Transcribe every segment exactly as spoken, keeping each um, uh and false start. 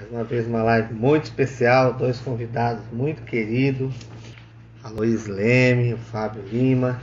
Mais uma vez uma live muito especial, dois convidados muito queridos, a Luiz Leme, o Fábio Lima.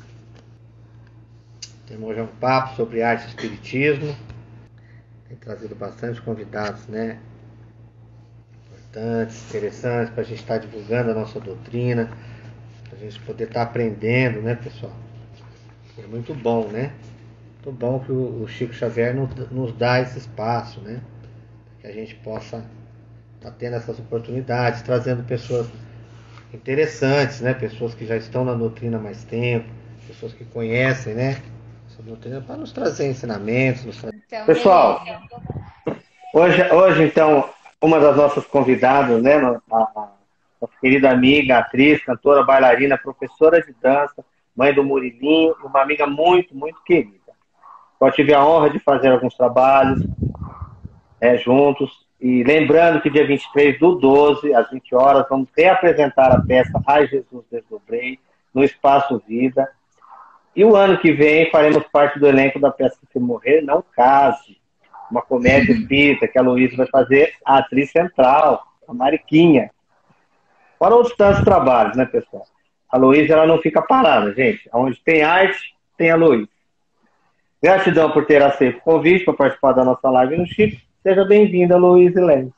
Temos hoje um papo sobre arte e espiritismo. Tem trazido bastante convidados, né? Importantes, interessantes, para a gente estar divulgando a nossa doutrina, para a gente poder estar aprendendo, né, pessoal? É muito bom, né? Muito bom que o Chico Xavier nos, nos dá esse espaço, né? Que a gente possa estar tendo essas oportunidades, trazendo pessoas interessantes, né? Pessoas que já estão na doutrina há mais tempo, pessoas que conhecem, né? Essa doutrina para nos trazer ensinamentos. Nos tra... Então, Pessoal, beleza. hoje, hoje então, uma das nossas convidadas, né? A, a nossa querida amiga, atriz, cantora, bailarina, professora de dança, mãe do Murilinho, e uma amiga muito, muito querida. Eu tive a honra de fazer alguns trabalhos é, juntos. E lembrando que dia vinte e três do doze, às vinte horas, vamos reapresentar a peça Ai Jesus Desdobrei, no Espaço Vida. E o ano que vem faremos parte do elenco da peça Se Morrer Não Case, uma comédia espírita que a Luísa vai fazer a atriz central, a Mariquinha. Fora outros tantos trabalhos, né, pessoal? A Luísa, ela não fica parada, gente. Onde tem arte, tem a Luísa. Gratidão por ter aceito o convite para participar da nossa live no Chico. Seja bem-vinda, Luísa Leme.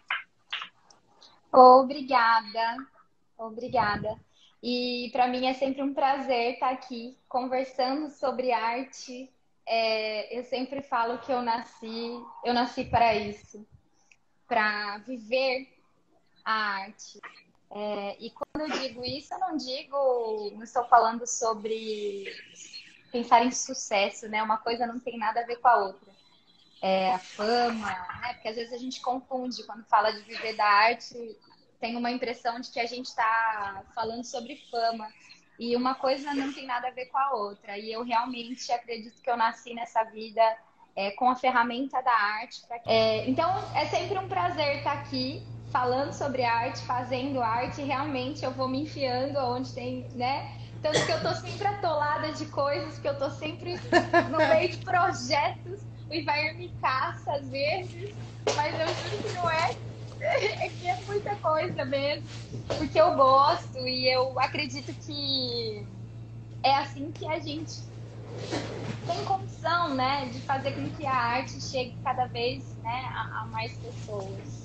Obrigada, obrigada. E para mim é sempre um prazer estar aqui conversando sobre arte. É, eu sempre falo que eu nasci, eu nasci para isso, para viver a arte. É, e quando eu digo isso, eu não digo, não estou falando sobre pensar em sucesso, né? Uma coisa não tem nada a ver com a outra. É, a fama, né? Porque às vezes a gente confunde quando fala de viver da arte, tem uma impressão de que a gente está falando sobre fama. E uma coisa não tem nada a ver com a outra. E eu realmente acredito que eu nasci nessa vida é, com a ferramenta da arte. Pra... É, então é sempre um prazer estar aqui falando sobre arte, fazendo arte. E realmente eu vou me enfiando onde tem, né? Tanto que eu tô sempre atolada de coisas, que eu tô sempre no meio de projetos. O Ivair me caça às vezes, mas eu juro que não é. É que é muita coisa mesmo. Porque eu gosto e eu acredito que é assim que a gente tem condição, né, de fazer com que a arte chegue cada vez, né, a, a mais pessoas.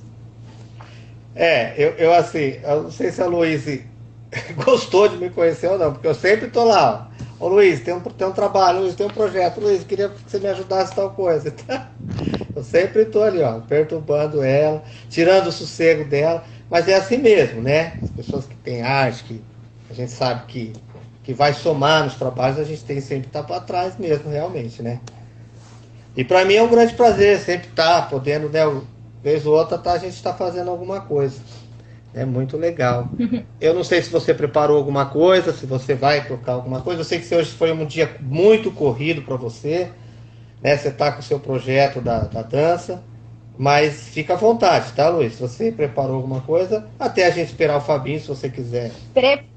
É, eu, eu assim, eu não sei se a Luísa gostou de me conhecer ou não, porque eu sempre tô lá, ó. Ô Luiz, tem um, tem um trabalho, Luiz, tem um projeto, Luiz, queria que você me ajudasse tal coisa. Eu sempre tô ali, ó, perturbando ela, tirando o sossego dela, mas é assim mesmo, né? As pessoas que têm arte, que a gente sabe que, que vai somar nos trabalhos, a gente tem sempre que estar para trás mesmo, realmente, né? E para mim é um grande prazer sempre estar podendo, né, vez ou outra, tá, a gente está fazendo alguma coisa. É muito legal. Eu não sei se você preparou alguma coisa, se você vai tocar alguma coisa. Eu sei que hoje foi um dia muito corrido para você, né? Você está com o seu projeto da, da dança, mas fica à vontade, tá, Luiz? Se você preparou alguma coisa, até a gente esperar o Fabinho, se você quiser. Pre...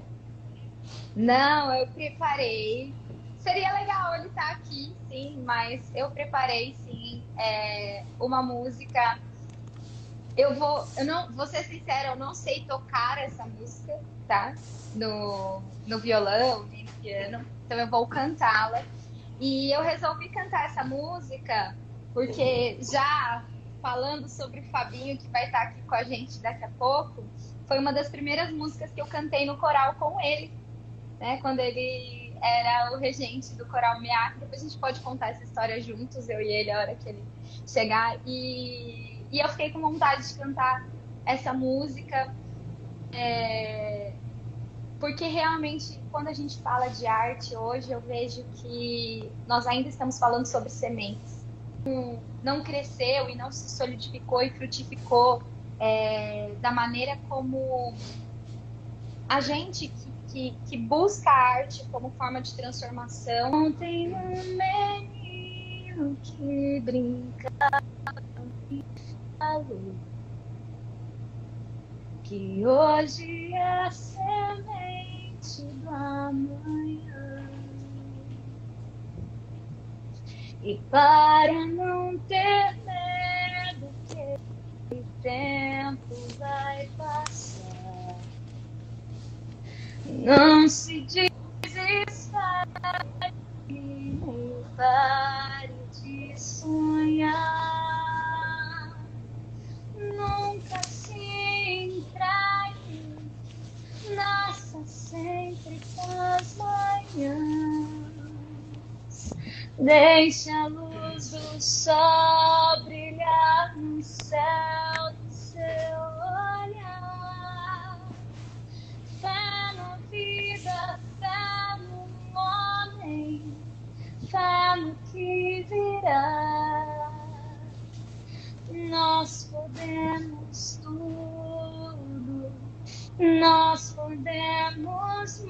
Não, eu preparei. Seria legal ele estar aqui, sim, mas eu preparei, sim, é, uma música. Eu vou, eu não, vou ser sincera, eu não sei tocar essa música, tá? No, no violão, nem no piano, então eu vou cantá-la. E eu resolvi cantar essa música porque já falando sobre o Fabinho, que vai estar aqui com a gente daqui a pouco, foi uma das primeiras músicas que eu cantei no coral com ele, né? Quando ele era o regente do coral Meac. Depois a gente pode contar essa história juntos, eu e ele, a hora que ele chegar. E, e eu fiquei com vontade de cantar essa música, é... porque realmente, quando a gente fala de arte hoje, eu vejo que nós ainda estamos falando sobre sementes. Não cresceu e não se solidificou e frutificou é, da maneira como a gente que, que, que busca a arte como forma de transformação. Ontem um menino que brinca e falou que hoje é a semente do amanhã. E para não ter medo que o tempo vai passar. Não se desespere, nem pare de sonhar. Nunca se entregue, nasça sempre com as manhãs. Deixe a luz do sol brilhar no céu do seu olhar. Fé na vida, fé no homem, fé no que virá. Nós podemos tudo, nós podemos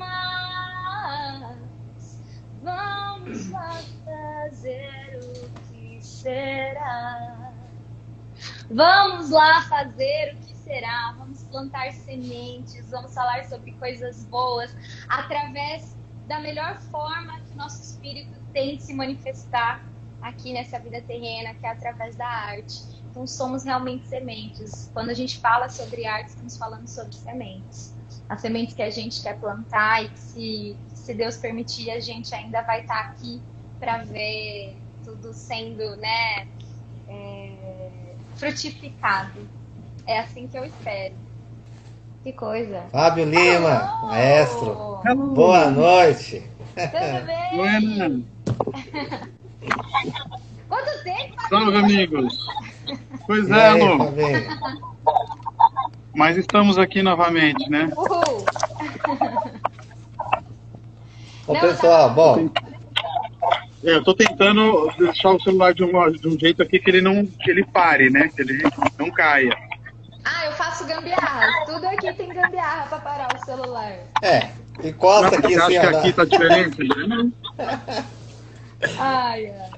mais. Vamos lá fazer o que será. Vamos lá fazer o que será. Vamos plantar sementes, vamos falar sobre coisas boas através da melhor forma que nosso espírito tem de se manifestar aqui nessa vida terrena, que é através da arte. Então somos realmente sementes. Quando a gente fala sobre arte, estamos falando sobre sementes. As sementes que a gente quer plantar e que, se, se Deus permitir, a gente ainda vai estar aqui para ver tudo sendo, né, é, frutificado. É assim que eu espero. Que coisa. Fábio Lima, Alô! maestro. Alô! Boa noite. Tudo bem? Buena. Quanto tempo? Salve, amigos. Pois E é, aí, Lu. Fabinho? Mas estamos aqui novamente, né? Uhul. Ô, Não, pessoal, tá- bom, É, eu tô tentando deixar o celular de um, de um jeito aqui que ele não que ele pare, né? Que ele não caia. Ah, eu faço gambiarra. Tudo aqui tem gambiarra para parar o celular. é, encosta Mas aqui você assim, acha que ó, aqui tá diferente? Não. Ai, ai.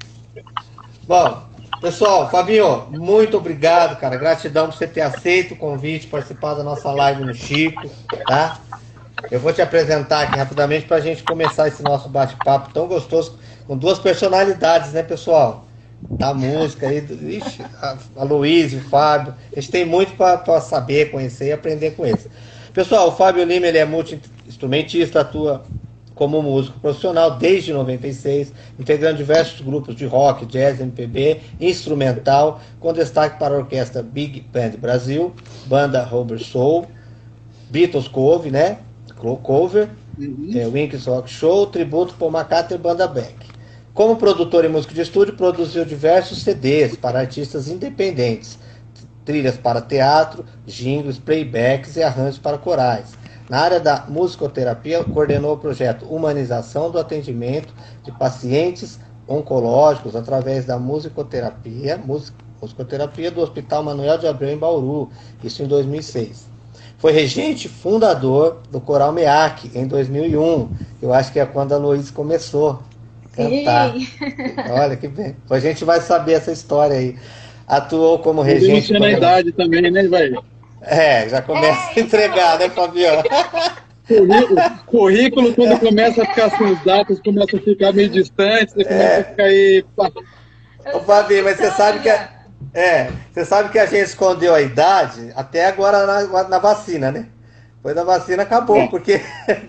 Bom, pessoal, Fabinho, muito obrigado, cara. Gratidão por você ter aceito o convite, participar da nossa live no Chico, tá? Eu vou te apresentar aqui rapidamente para a gente começar esse nosso bate-papo tão gostoso, com duas personalidades, né, pessoal? Da música aí, do- ixi, a, a Luiz e o Fábio. A gente tem muito para saber, conhecer e aprender com eles. Pessoal, o Fábio Lima, ele é multi-instrumentista, atua como músico profissional desde noventa e seis, integrando diversos grupos de rock, jazz, M P B, instrumental, com destaque para a orquestra Big Band Brasil, banda Rubber Soul, Beatles Cover, né? Cover, Uhum. é, Winks Rock Show, tributo Paul McCartney e banda Beck. Como produtor e músico de estúdio, produziu diversos C Ds para artistas independentes, trilhas para teatro, jingles, playbacks e arranjos para corais. Na área da musicoterapia, coordenou o projeto Humanização do Atendimento de Pacientes Oncológicos através da musicoterapia, mus- musicoterapia do Hospital Manuel de Abreu, em Bauru, isso em dois mil e seis. Foi regente fundador do Coral MEAC em dois mil e um. Eu acho que é quando a Luiz começou a cantar. Sim. Olha que bem. A gente vai saber essa história aí. Atuou como Podemos regente. ser na coordenador- idade também, né, velho? É, já começa É, a entregar, né, Fabiano? Currículo, currículo, quando começa a ficar sem os dados, começa a ficar meio distante, você começa a ficar aí. pá. Ô, Fabi, mas você sabe que a, é, você sabe que a gente escondeu a idade até agora na, na vacina, né? Foi da vacina, acabou, porque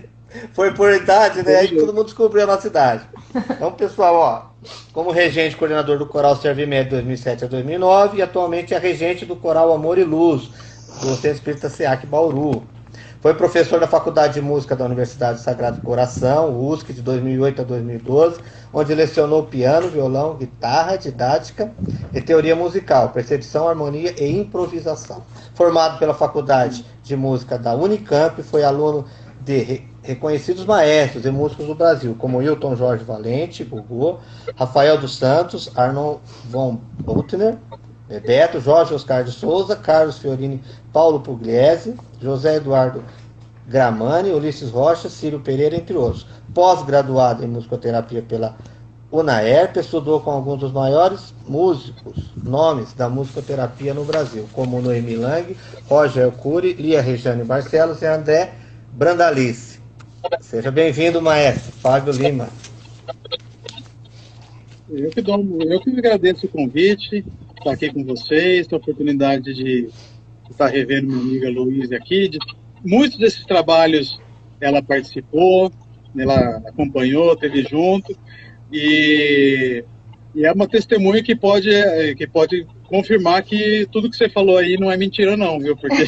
foi por idade, né? Aí todo mundo descobriu a nossa idade. Então, pessoal, ó, como regente coordenador do Coral Servimento de dois mil e sete a dois mil e nove e atualmente é regente do Coral Amor e Luz, do Centro Espírita SEAC Bauru. Foi professor da Faculdade de Música da Universidade do Sagrado Coração, U S C, de dois mil e oito a dois mil e doze, onde lecionou piano, violão, guitarra, didática e teoria musical, percepção, harmonia e improvisação. Formado pela Faculdade de Música da Unicamp, foi aluno de re- reconhecidos maestros e músicos do Brasil, como Hilton Jorge Valente, Gugu, Rafael dos Santos, Arnold von Boutner, Bebeto, Jorge Oscar de Souza, Carlos Fiorini, Paulo Pugliese, José Eduardo Gramani, Ulisses Rocha, Círio Pereira, entre outros. Pós-graduado em musicoterapia pela UNAERP, estudou com alguns dos maiores músicos, nomes da musicoterapia no Brasil, como Noemi Lang, Roger Cury, Lia Rejane Barcelos e André Brandalice. Seja bem-vindo, maestro Fábio Lima. Eu que, dou, eu que agradeço o convite. estar aqui com vocês, ter a oportunidade de estar revendo minha amiga Luísa aqui. De, muitos desses trabalhos ela participou, ela acompanhou, esteve junto, e, e é uma testemunha que pode, que pode confirmar que tudo que você falou aí não é mentira não, viu? Porque,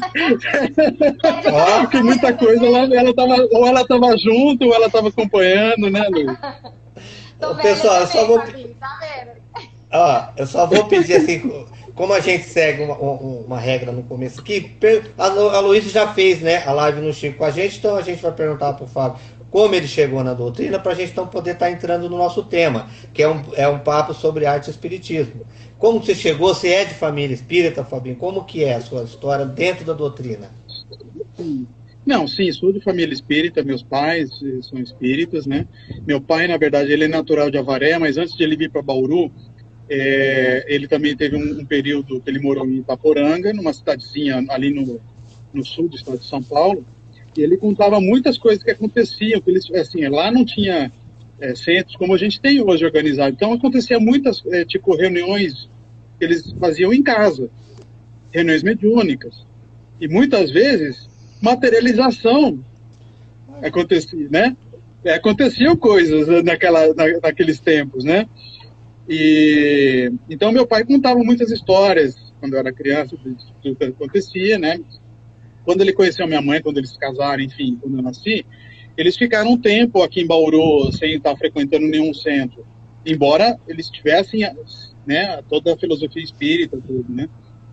Porque muita coisa, ela, ela tava, ou ela estava junto, ou ela estava acompanhando, né, Luiz? Tô vendo, pessoal, eu só vou... Fabinho, tá vendo? Ó, eu só vou pedir assim, como a gente segue uma, uma regra no começo aqui, a, a Luísa já fez, né, a live no Chico com a gente, então a gente vai perguntar para o Fábio como ele chegou na doutrina, para a gente então poder estar tá entrando no nosso tema, que é um, é um papo sobre arte e espiritismo. Como você chegou? Você é de família espírita, Fabinho? Como que é a sua história dentro da doutrina? Não, sim, sou de família espírita, meus pais são espíritas, né? Meu pai, na verdade, ele é natural de Avaré, mas antes de ele vir para Bauru, é, ele também teve um, um período que ele morou em Itaporanga, numa cidadezinha ali no, no sul do estado de São Paulo, e ele contava muitas coisas que aconteciam, que eles, assim, lá não tinha é, centros como a gente tem hoje organizado, então acontecia muitas, é, tipo, reuniões que eles faziam em casa, reuniões mediúnicas, e muitas vezes materialização acontecia, né? É, aconteciam coisas naquela, na, naqueles tempos, né? E então meu pai contava muitas histórias quando eu era criança do que acontecia, né? Quando ele conheceu minha mãe, quando eles se casaram, enfim, quando eu nasci, eles ficaram um tempo aqui em Bauru sem estar frequentando nenhum centro, embora eles tivessem, né, toda a filosofia espírita, tudo, né?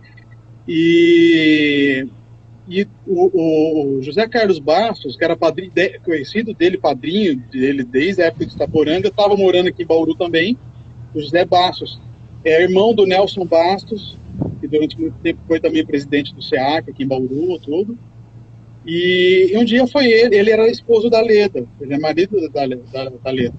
E E o, o José Carlos Bastos, que era padrinho, de, conhecido dele, padrinho dele desde a época de Itaporanga, estava morando aqui em Bauru também. O José Bastos é irmão do Nelson Bastos, que durante muito tempo foi também presidente do SEAC aqui em Bauru, tudo. E, e um dia foi ele, ele era esposo da Leda, ele é marido da, da, da Leda.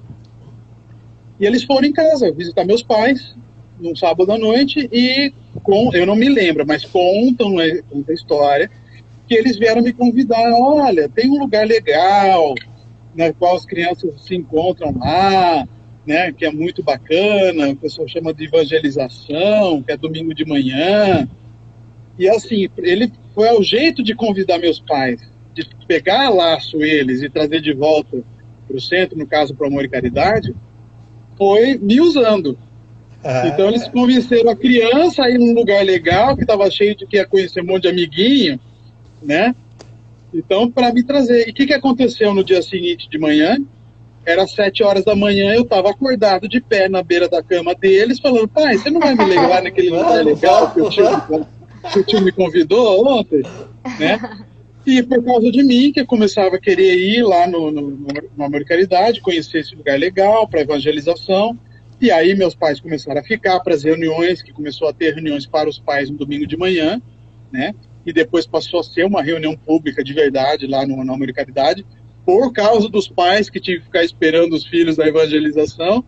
E eles foram em casa visitar meus pais num sábado à noite e, com, eu não me lembro, mas contam, contam a história, que eles vieram me convidar, olha, tem um lugar legal, na qual as crianças se encontram lá, né, que é muito bacana, o pessoal chama de evangelização, que é domingo de manhã, e assim, ele foi ao jeito de convidar meus pais, de pegar laço eles e trazer de volta para o centro, no caso para o Amor e Caridade, foi me usando. Ah. Então eles convenceram a criança a ir num lugar legal, que estava cheio de que ia conhecer um monte de amiguinho, né? Então, para me trazer. E o que, que aconteceu no dia seguinte de manhã? Era sete horas da manhã, eu estava acordado de pé na beira da cama deles, falando, pai, você não vai me levar naquele lugar legal que o tio, que o tio me convidou ontem? Né? E por causa de mim, que eu começava a querer ir lá no, no, no Amor e Caridade, conhecer esse lugar legal, para evangelização. E aí meus pais começaram a ficar para as reuniões, que começou a ter reuniões para os pais no domingo de manhã, né? E depois passou a ser uma reunião pública de verdade lá no, no Amor e Caridade, por causa dos pais que tinham que ficar esperando os filhos da evangelização.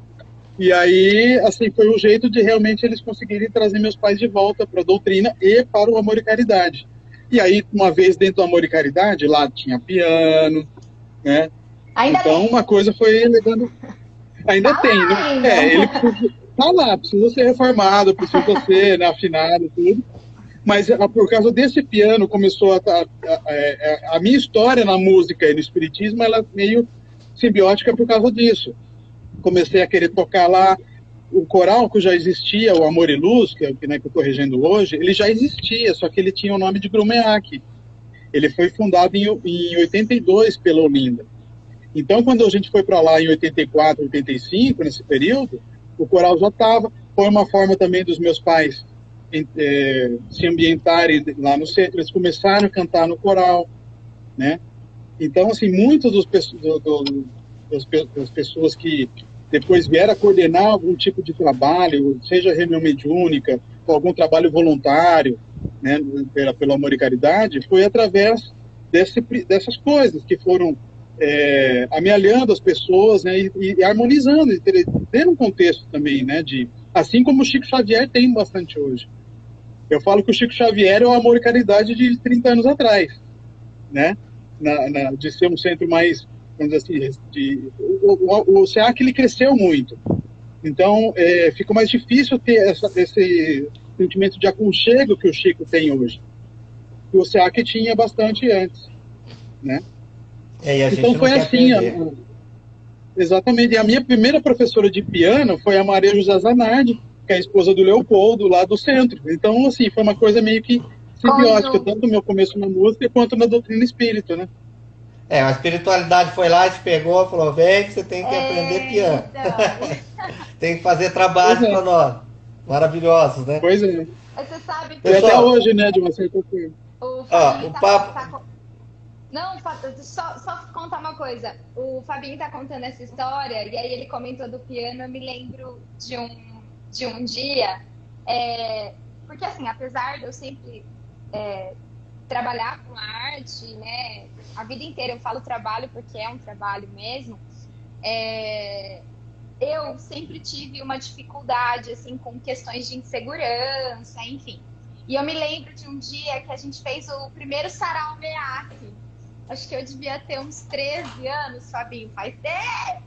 E aí, assim, foi um jeito de realmente eles conseguirem trazer meus pais de volta para a doutrina e para o Amor e Caridade. E aí, uma vez dentro do Amor e Caridade, lá tinha piano, né? Ainda então, bem. Uma coisa foi levando... Ainda tá tem, lá, né? É, ele precisa... tá lá, precisa ser reformado, precisa ser, né, afinado, tudo. Mas por causa desse piano começou a, a, a, a minha história na música e no espiritismo, ela é meio simbiótica por causa disso. Comecei a querer tocar lá o coral que já existia, o Amor e Luz, que é o que, né, que eu estou regendo hoje, ele já existia, só que ele tinha o nome de Grumeac. Ele foi fundado em, em oitenta e dois pela Olinda. Então, quando a gente foi para lá em oitenta e quatro, oitenta e cinco, nesse período, o coral já estava. Foi uma forma também dos meus pais É, se ambientarem lá no centro, eles começaram a cantar no coral, né? Então, assim, muitas dos, do, do, das, das pessoas que depois vieram a coordenar algum tipo de trabalho, seja reunião mediúnica, ou algum trabalho voluntário, né, pela, pelo Amor e Caridade, foi através desse, dessas coisas que foram é, amealhando as pessoas, né, e, e harmonizando, e ter, ter um contexto também, né, de, assim como o Chico Xavier tem bastante hoje. Eu falo que o Chico Xavier é o Amor e Caridade de trinta anos atrás, né? Na, na, de ser um centro mais, vamos dizer assim, de, o, o, o SEAC ele cresceu muito, Então, é, fica mais difícil ter essa, esse sentimento de aconchego que o Chico tem hoje. Que o SEAC tinha bastante antes, né? É, e a Então gente foi não quer assim, a, perder. exatamente. E a minha primeira professora de piano foi a Maria José Zanardi, que é a esposa do Leopoldo, lá do centro. Então, assim, foi uma coisa meio que simbiótica, Conjunto. tanto no meu começo na música quanto na doutrina espírita, né? É, a espiritualidade foi lá, te pegou, falou, vem que você tem que aprender É, piano. então. Tem que fazer Pois trabalhos é, para nós. Maravilhosos, né? pois é. Mas você sabe E até Pessoal, que hoje, né, de uma certa forma. o ó, Fabinho o tá, papo. tá co- Não, Fa- só, só contar uma coisa. O Fabinho tá contando essa história, e aí ele comentou do piano, eu me lembro de um, de um dia. é, porque assim, apesar de eu sempre é, trabalhar com arte, né? A vida inteira eu falo trabalho porque é um trabalho mesmo. é, eu sempre tive uma dificuldade assim com questões de insegurança, enfim. E eu me lembro de um dia que a gente fez o primeiro sarau MEAC. Acho que eu devia ter uns treze anos, Fabinho, faz tempo.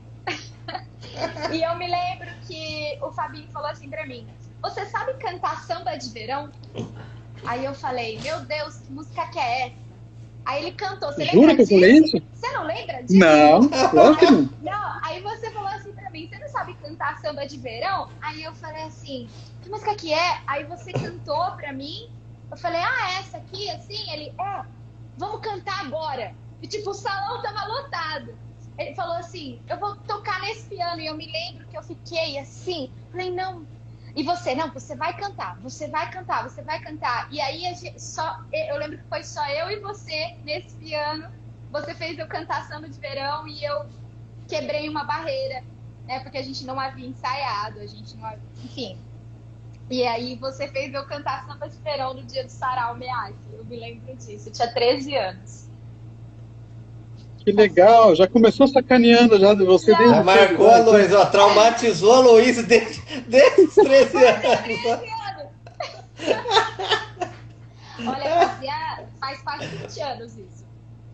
E eu me lembro que o Fabinho falou assim pra mim: "Você sabe cantar samba de verão?" Aí eu falei: "Meu Deus, que música que é essa?" Aí ele cantou. Você Jura lembra que eu falei disso? isso? Você não lembra disso? Não, lógico que Aí, não. não, aí você falou assim pra mim: "Você não sabe cantar samba de verão?" Aí eu falei assim: "Que música que é?" Aí você cantou pra mim. Eu falei: "Ah, essa aqui, assim?" Ele: "É, vamos cantar agora." E tipo, o salão tava lotado. Ele falou assim: "Eu vou tocar nesse piano." E eu me lembro que eu fiquei assim. Falei: "Não." E você, não, você vai cantar, você vai cantar, você vai cantar. E aí a gente, só, eu lembro que foi só eu e você nesse piano. Você fez eu cantar samba de verão e eu quebrei uma barreira, né? Porque a gente não havia ensaiado, a gente não havia, enfim. E aí você fez eu cantar samba de verão no dia do Sarau MEAC. Eu me lembro disso. Eu tinha treze anos. Que legal, já começou sacaneando já de você Já, Já desde cedo. marcou a Já, então, Luísa, ó, traumatizou a Luísa desde, desde os treze mas é anos. treze anos. Olha, fazia, faz quase vinte anos isso.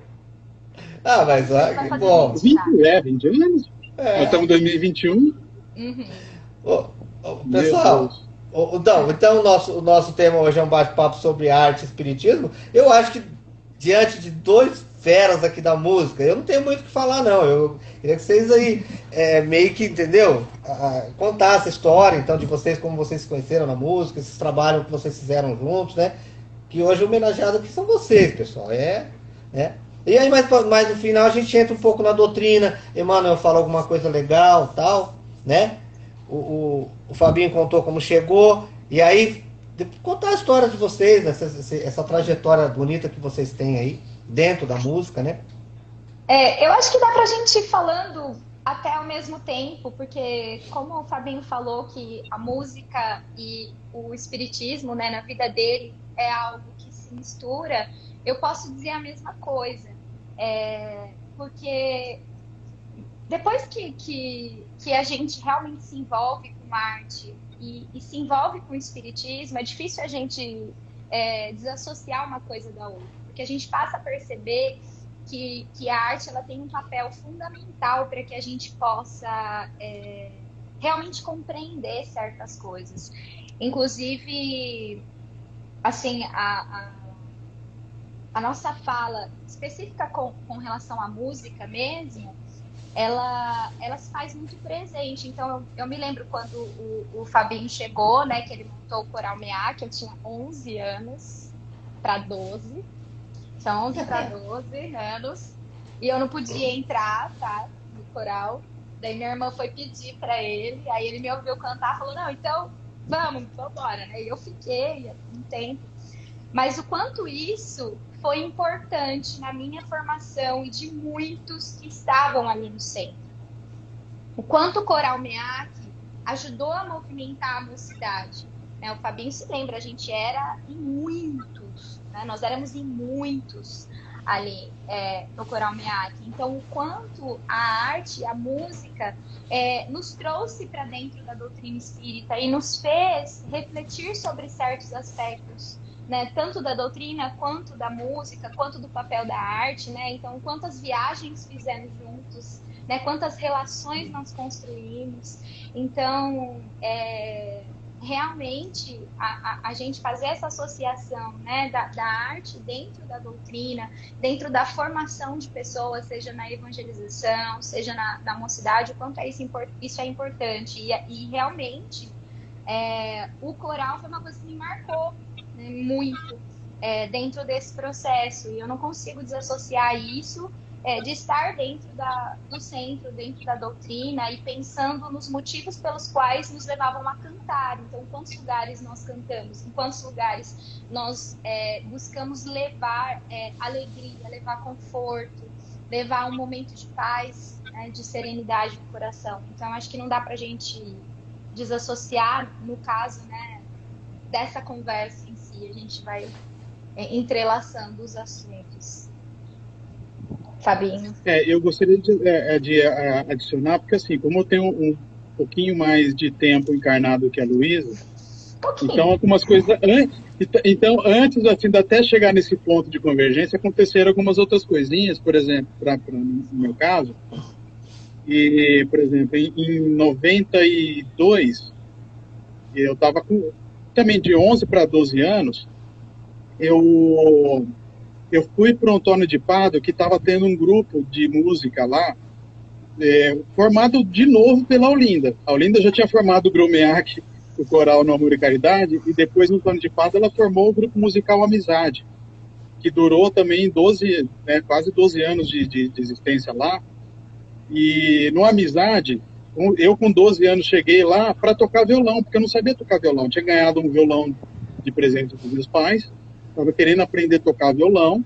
Ah, mas vinte anos ó, vai que fazer bom. vinte já. vinte, é, vinte anos. Nós É. estamos em dois mil e vinte e um. Uhum. Ô, ô, Meu pessoal, Deus. ô, então, então o, nosso, o nosso tema hoje é um bate-papo sobre arte e espiritismo. Eu acho que diante de dois feras aqui da música, eu não tenho muito o que falar, não. Eu queria que vocês aí é, meio que, entendeu? Ah, contar essa história, então, de vocês, como vocês se conheceram na música, esses trabalhos que vocês fizeram juntos, né? Que hoje o homenageado aqui são vocês, pessoal. É, né? E aí, mais, mais no final, a gente entra um pouco na doutrina. Emmanuel fala alguma coisa legal, tal, né? O, o, o Fabinho contou como chegou. E aí, contar a história de vocês, essa, essa trajetória bonita que vocês têm aí, dentro da música, né? É, eu acho que dá pra gente ir falando até ao mesmo tempo, porque como o Fabinho falou que a música e o espiritismo, né, na vida dele é algo que se mistura, eu posso dizer a mesma coisa. É, porque depois que, que, que a gente realmente se envolve com arte e, e se envolve com o espiritismo, é difícil a gente é, desassociar uma coisa da outra, porque a gente passa a perceber que, que a arte ela tem um papel fundamental para que a gente possa é, realmente compreender certas coisas. Inclusive, assim, a, a, a nossa fala específica com, com relação à música mesmo, ela, ela se faz muito presente. Então, eu, eu me lembro quando o, o Fabinho chegou, né, que ele montou o Coral MEAC, eu tinha onze anos para doze. São onze para doze anos. E eu não podia entrar, tá, no coral. Daí minha irmã foi pedir para ele, aí ele me ouviu cantar, falou, não, então vamos, vamos embora, né? E eu fiquei um tempo. Mas o quanto isso foi importante na minha formação e de muitos que estavam ali no centro. O quanto o Coral MEAC ajudou a movimentar a mocidade. Né? O Fabinho se lembra, a gente era em muitos, né? Nós éramos em muitos ali é, no Coral MEAC. Então, o quanto a arte, a música, é, nos trouxe para dentro da doutrina espírita e nos fez refletir sobre certos aspectos, né, tanto da doutrina, quanto da música, quanto do papel da arte, né? Então, quantas viagens fizemos juntos, né? Quantas relações nós construímos. Então, é, realmente, a, a, a gente fazer essa associação, né, da, da arte dentro da doutrina, dentro da formação de pessoas, seja na evangelização, seja na, na mocidade, o quanto é isso, isso é importante. E, e realmente, é, o coral foi uma coisa que me marcou, né, muito é, dentro desse processo. E eu não consigo desassociar isso É, de estar dentro da, do centro, dentro da doutrina e pensando nos motivos pelos quais nos levavam a cantar. Então, em quantos lugares nós cantamos, em quantos lugares nós é, buscamos levar é, alegria, levar conforto, levar um momento de paz, né, de serenidade no coração. Então, acho que não dá para a gente desassociar, no caso, né, dessa conversa em si. A gente vai é, entrelaçando os assuntos. Fabinho. É, eu gostaria de, de adicionar, porque assim, como eu tenho um pouquinho mais de tempo encarnado que a Luísa, então algumas coisas... Então, antes assim, de até chegar nesse ponto de convergência, aconteceram algumas outras coisinhas, por exemplo, pra, pra, no meu caso, e, por exemplo, em, em noventa e dois, eu estava com também de onze para doze anos, eu... eu fui para o Antônio de Pádua, que estava tendo um grupo de música lá, é, formado de novo pela Olinda. A Olinda já tinha formado o Grumeac, o coral No Amor e Caridade, e depois no Antônio de Pádua ela formou o grupo musical Amizade, que durou também doze, né, quase doze anos de, de, de existência lá. E no Amizade, eu com doze anos cheguei lá para tocar violão, porque eu não sabia tocar violão. Eu tinha ganhado um violão de presente dos meus pais, estava querendo aprender a tocar violão,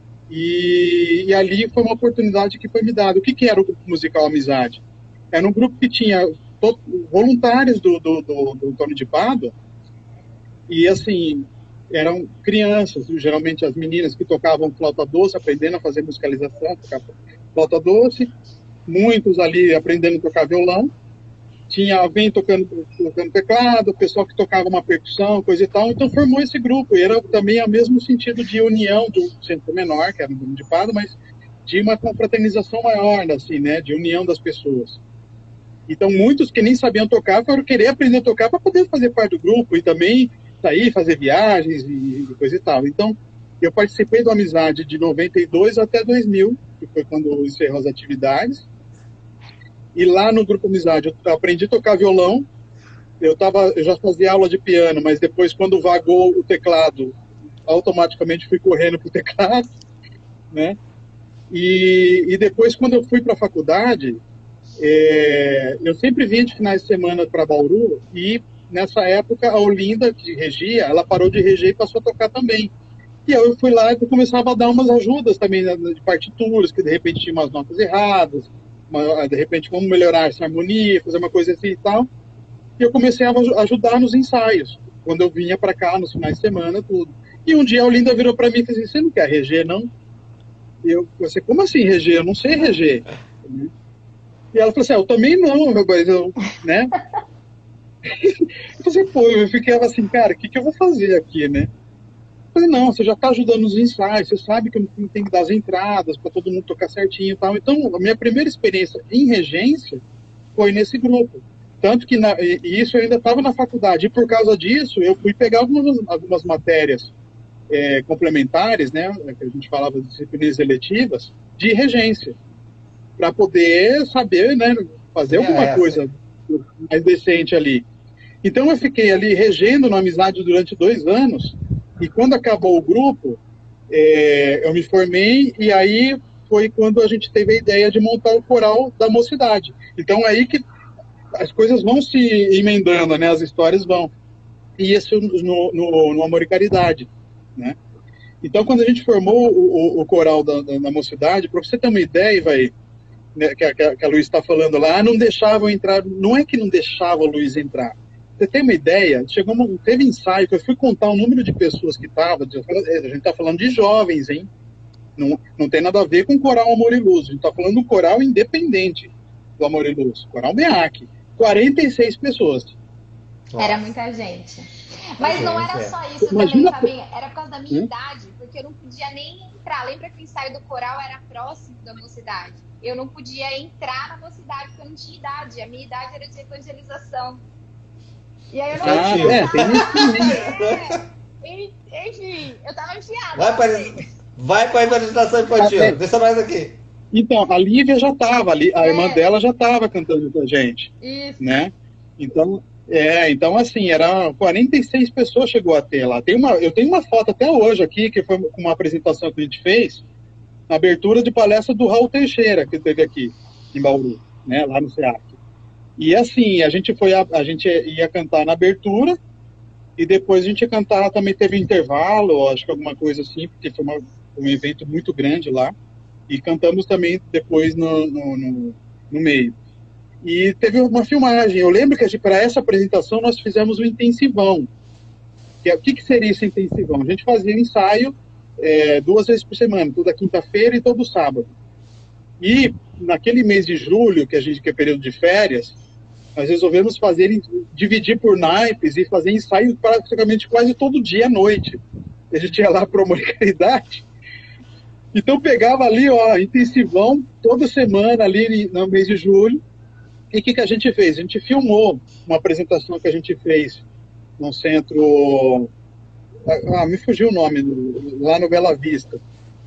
e, e ali foi uma oportunidade que foi me dada. O que, que era o grupo musical Amizade? Era um grupo que tinha to, voluntários do, do, do, do Antônio de Pádua, e assim, eram crianças, geralmente as meninas que tocavam flauta doce, aprendendo a fazer musicalização, tocar flauta doce, muitos ali aprendendo a tocar violão, tinha alguém tocando, tocando teclado, o pessoal que tocava uma percussão, coisa e tal, então formou esse grupo, e era também o mesmo sentido de união de um centro menor, que era um grupo de Pádua, mas de uma confraternização maior, assim, né, de união das pessoas. Então muitos que nem sabiam tocar foram querer aprender a tocar para poder fazer parte do grupo, e também sair, fazer viagens e, e coisa e tal. Então eu participei do Amizade de noventa e dois até dois mil, que foi quando encerrou as atividades. E lá no Grupo Amizade eu aprendi a tocar violão, eu, tava, eu já fazia aula de piano, mas depois quando vagou o teclado, automaticamente fui correndo para o teclado, né? E, e depois quando eu fui para a faculdade, é, eu sempre vinha de finais de semana para Bauru, e nessa época a Olinda, que regia, ela parou de reger e passou a tocar também. E eu fui lá e começava a dar umas ajudas também de partituras, que de repente tinha umas notas erradas, Uma, de repente, como melhorar essa harmonia, fazer uma coisa assim e tal. E eu comecei a ajudar nos ensaios, quando eu vinha para cá, nos finais de semana, tudo. E um dia a Olinda virou para mim e disse, você não quer reger, não? E eu falei, como assim reger? Eu não sei reger. E ela falou assim, eu também não, mas eu, né? Eu falei, pô, eu fiquei assim, cara, o que, que eu vou fazer aqui, né? Eu falei, não, você já está ajudando nos ensaios, você sabe que eu tenho que dar as entradas para todo mundo tocar certinho e tal. Então, a minha primeira experiência em regência foi nesse grupo. Tanto que, na, e isso eu ainda estava na faculdade, e por causa disso, eu fui pegar algumas, algumas matérias é, complementares, né, que a gente falava de disciplinas eletivas, de regência, para poder saber, né, fazer alguma é, coisa mais decente ali. Então, eu fiquei ali regendo na Amizade durante dois anos, e quando acabou o grupo, é, eu me formei, e aí foi quando a gente teve a ideia de montar o coral da mocidade. Então, é aí que as coisas vão se emendando, né? As histórias vão. E isso no, no, no Amor e Caridade, né? Então, quando a gente formou o, o, o coral da, da, da mocidade, para você ter uma ideia, vai, né, que, a, que a Luiz está falando lá, não deixavam entrar, não é que não deixava o Luiz entrar. Você tem uma ideia, chegou uma, teve ensaio, que eu fui contar o número de pessoas que estavam, a gente está falando de jovens, hein? Não, não tem nada a ver com o coral Amor e Luz, a gente está falando do coral independente do Amor e Luz, coral Meac, quarenta e seis pessoas. Era muita gente. Mas não era só isso Imagina... também, Fabinho, era por causa da minha hum? idade, porque porque eu não podia nem entrar. Lembra que o ensaio do coral era próximo da mocidade? Eu não podia entrar na mocidade porque eu não tinha idade. A minha idade era de evangelização. E aí eu não ah, podia. é, tem isso também. É, enfim, eu tava enfiada. Vai para vai para a evangelização infantil. É. Deixa nós aqui. Então, a Lívia já estava ali, a É. irmã dela já estava cantando com a gente, Isso. né? Então, é, então assim, era quarenta e seis pessoas chegou a ter lá. Tem uma, eu tenho uma foto até hoje aqui, que foi uma apresentação que a gente fez, na abertura de palestra do Raul Teixeira, que teve aqui, em Bauru, né, lá no SEAC. E assim, a gente, foi a, a gente ia cantar na abertura, e depois a gente ia cantar, também teve intervalo, acho que alguma coisa assim, porque foi uma, um evento muito grande lá. E cantamos também depois no, no, no, no meio. E teve uma filmagem. Eu lembro que para essa apresentação nós fizemos um intensivão. Que, o que, que seria esse intensivão? A gente fazia ensaio é, duas vezes por semana, toda quinta-feira e todo sábado. E naquele mês de julho, que a gente que é período de férias, nós resolvemos fazer, dividir por naipes e fazer ensaio praticamente quase todo dia à noite. A gente ia lá para uma caridade. Então pegava ali, ó, intensivão, toda semana ali no mês de julho. E o que, que a gente fez? A gente filmou uma apresentação que a gente fez no centro... Ah, me fugiu o nome, lá no Bela Vista.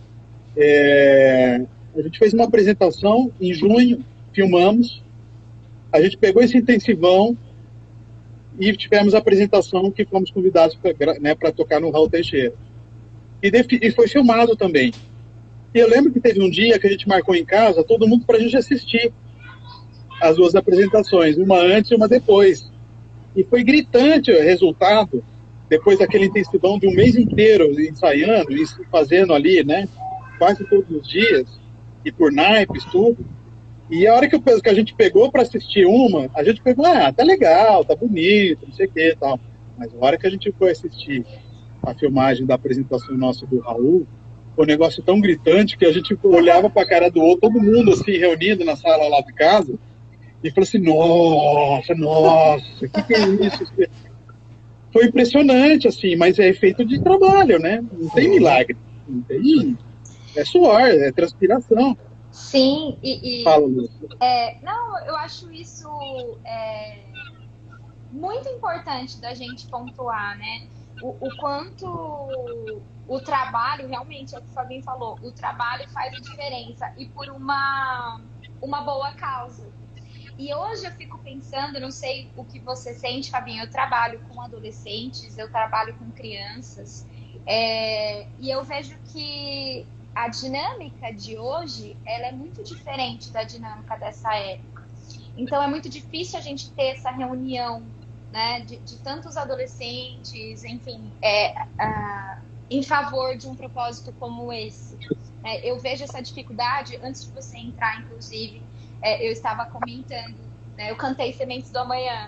É, a gente fez uma apresentação em junho, filmamos. A gente pegou esse intensivão e tivemos a apresentação que fomos convidados para, né, para tocar no Raul Teixeira. E, e foi filmado também. E eu lembro que teve um dia que a gente marcou em casa, todo mundo para a gente assistir as duas apresentações, uma antes e uma depois. E foi gritante o resultado, depois daquele intensivão de um mês inteiro ensaiando e fazendo ali, né, quase todos os dias, e por naipes, tudo. E a hora que, eu, que a gente pegou para assistir uma, a gente pegou, ah, tá legal, tá bonito, não sei o que e tal. Mas a hora que a gente foi assistir a filmagem da apresentação nossa do Raul, foi um negócio tão gritante que a gente olhava para a cara do outro, todo mundo assim, reunido na sala lá de casa, e falou assim, nossa, nossa, o que, que é isso? Foi impressionante, assim, mas é efeito de trabalho, né? Não tem milagre, não tem... É suor, é transpiração. Sim, e... e Fala, Lúcia. É, não, eu acho isso é, muito importante da gente pontuar, né? O, o quanto o trabalho, realmente, é o que o Fabinho falou, o trabalho faz a diferença, e por uma, uma boa causa. E hoje eu fico pensando, não sei o que você sente, Fabinho, eu trabalho com adolescentes, eu trabalho com crianças, é, e eu vejo que a dinâmica de hoje, ela é muito diferente da dinâmica dessa época. Então é muito difícil a gente ter essa reunião, né, de, de tantos adolescentes, enfim, é, a, em favor de um propósito como esse. É, eu vejo essa dificuldade, antes de você entrar, inclusive, é, eu estava comentando, né, eu cantei Sementes do Amanhã,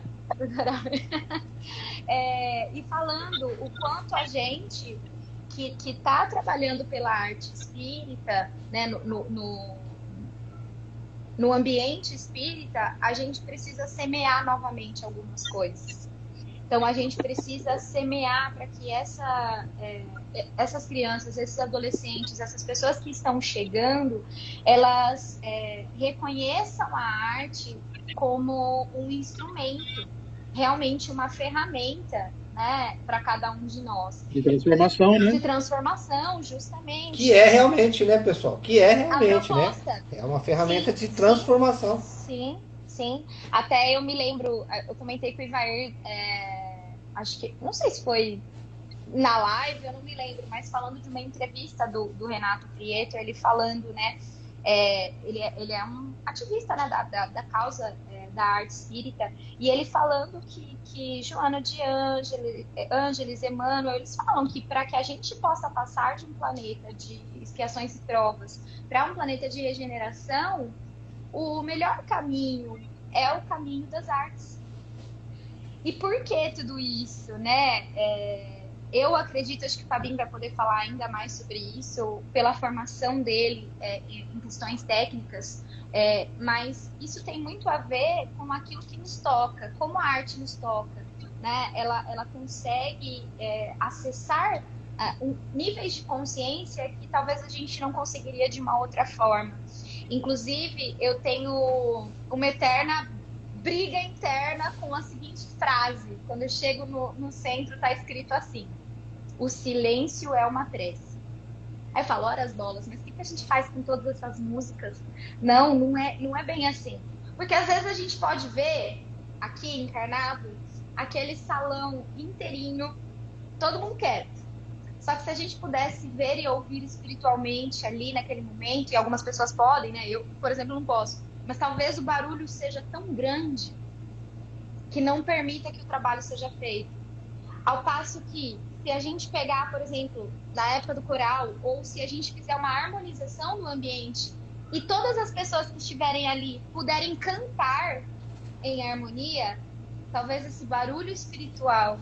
é, e falando o quanto a gente que está trabalhando pela arte espírita, né, no, no, no, no ambiente espírita, a gente precisa semear novamente algumas coisas. Então, a gente precisa semear para que essa, é, essas crianças, esses adolescentes, essas pessoas que estão chegando, elas é, reconheçam a arte como um instrumento, realmente uma ferramenta, né, para cada um de nós. De transformação, né? De transformação, justamente. Que é realmente, né, pessoal? Que é realmente, a né? É uma ferramenta sim, de transformação. Sim, sim. Até eu me lembro, eu comentei com o Ivair, é, acho que, não sei se foi na live, eu não me lembro, mas falando de uma entrevista do, do Renato Prieto, ele falando, né, é, ele, é, ele é um ativista, né, da, da, da causa é, da arte espírita, e ele falando que, que Joana de Ângeles, Ângeles, Emmanuel, eles falam que para que a gente possa passar de um planeta de expiações e provas para um planeta de regeneração, o melhor caminho é o caminho das artes. E por que tudo isso, né? É, eu acredito, acho que o Fabinho vai poder falar ainda mais sobre isso, pela formação dele é, em questões técnicas, é, mas isso tem muito a ver com aquilo que nos toca, como a arte nos toca, né? Ela, ela consegue é, acessar uh, um, níveis de consciência que talvez a gente não conseguiria de uma outra forma. Inclusive, eu tenho uma eterna briga interna com a seguinte frase. Quando eu chego no, no centro, está escrito assim: o silêncio é uma prece. Aí eu falo, ora as bolas, mas o que, que a gente faz com todas essas músicas? Não, não é, não é bem assim. Porque às vezes a gente pode ver, aqui encarnado, aquele salão inteirinho, todo mundo quieto. Só que se a gente pudesse ver e ouvir espiritualmente ali naquele momento, e algumas pessoas podem, né? Eu, por exemplo, não posso. Mas talvez o barulho seja tão grande que não permita que o trabalho seja feito. Ao passo que, se a gente pegar, por exemplo, na época do coral, ou se a gente fizer uma harmonização no ambiente e todas as pessoas que estiverem ali puderem cantar em harmonia, talvez esse barulho espiritual,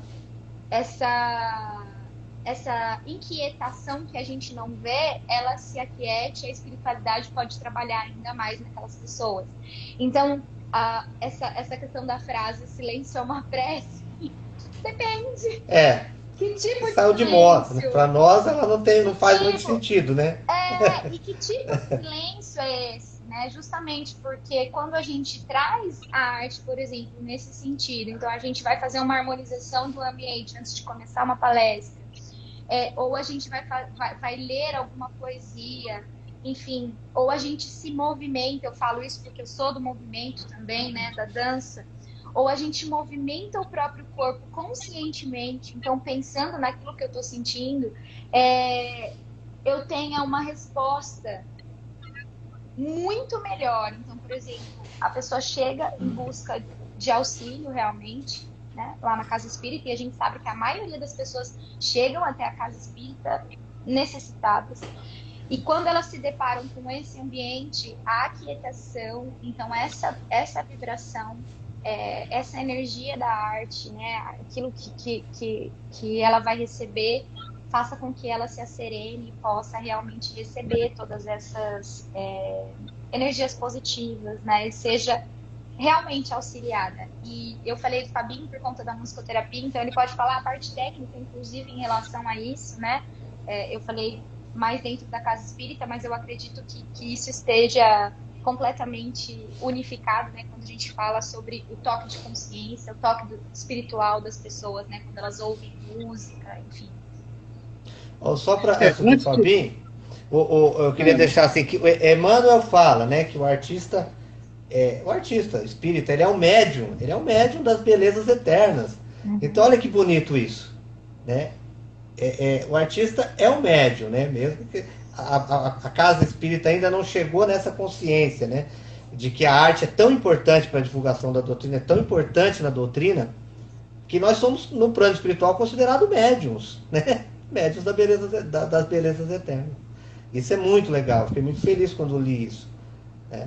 essa, essa inquietação que a gente não vê, ela se aquiete, a espiritualidade pode trabalhar ainda mais naquelas pessoas. Então, a, essa, essa questão da frase, silêncio é uma prece, depende. É. Que tipo de Saiu de moda, né? Para nós ela não, tem, não faz tipo, muito sentido, né? É, e que tipo de silêncio é esse, né? Justamente porque quando a gente traz a arte, por exemplo, nesse sentido, então a gente vai fazer uma harmonização do ambiente antes de começar uma palestra, é, ou a gente vai, vai, vai ler alguma poesia, enfim, ou a gente se movimenta, eu falo isso porque eu sou do movimento também, né, da dança, ou a gente movimenta o próprio corpo conscientemente, então pensando naquilo que eu estou sentindo, é, eu tenha uma resposta muito melhor. Então, por exemplo, a pessoa chega em busca de auxílio realmente, né, lá na casa espírita, e a gente sabe que a maioria das pessoas chegam até a casa espírita necessitadas. E quando elas se deparam com esse ambiente, a aquietação, então essa, essa vibração, É, essa energia da arte, né, aquilo que, que, que, que ela vai receber, faça com que ela se acerene e possa realmente receber todas essas é, energias positivas, né, e seja realmente auxiliada. E eu falei do Fabinho por conta da musicoterapia, então ele pode falar a parte técnica, inclusive, em relação a isso, né, é, eu falei mais dentro da casa espírita, mas eu acredito que, que isso esteja completamente unificado, né, quando a gente fala sobre o toque de consciência, o toque do, espiritual das pessoas, né, quando elas ouvem música, enfim. Oh, só para é, o Fabinho, o, o, eu queria é. deixar assim, que o Emmanuel fala, né, que o artista, é, o artista espírita, ele é um médium, ele é um médium das belezas eternas. Uhum. Então, olha que bonito isso, né? É, é, o artista é um médium, né, mesmo que A, a, a casa espírita ainda não chegou nessa consciência, né, de que a arte é tão importante para a divulgação da doutrina, é tão importante na doutrina, que nós somos, no plano espiritual, considerados médiums, né, médiums da beleza, da, das belezas eternas. Isso é muito legal, fiquei muito feliz quando li isso. Né?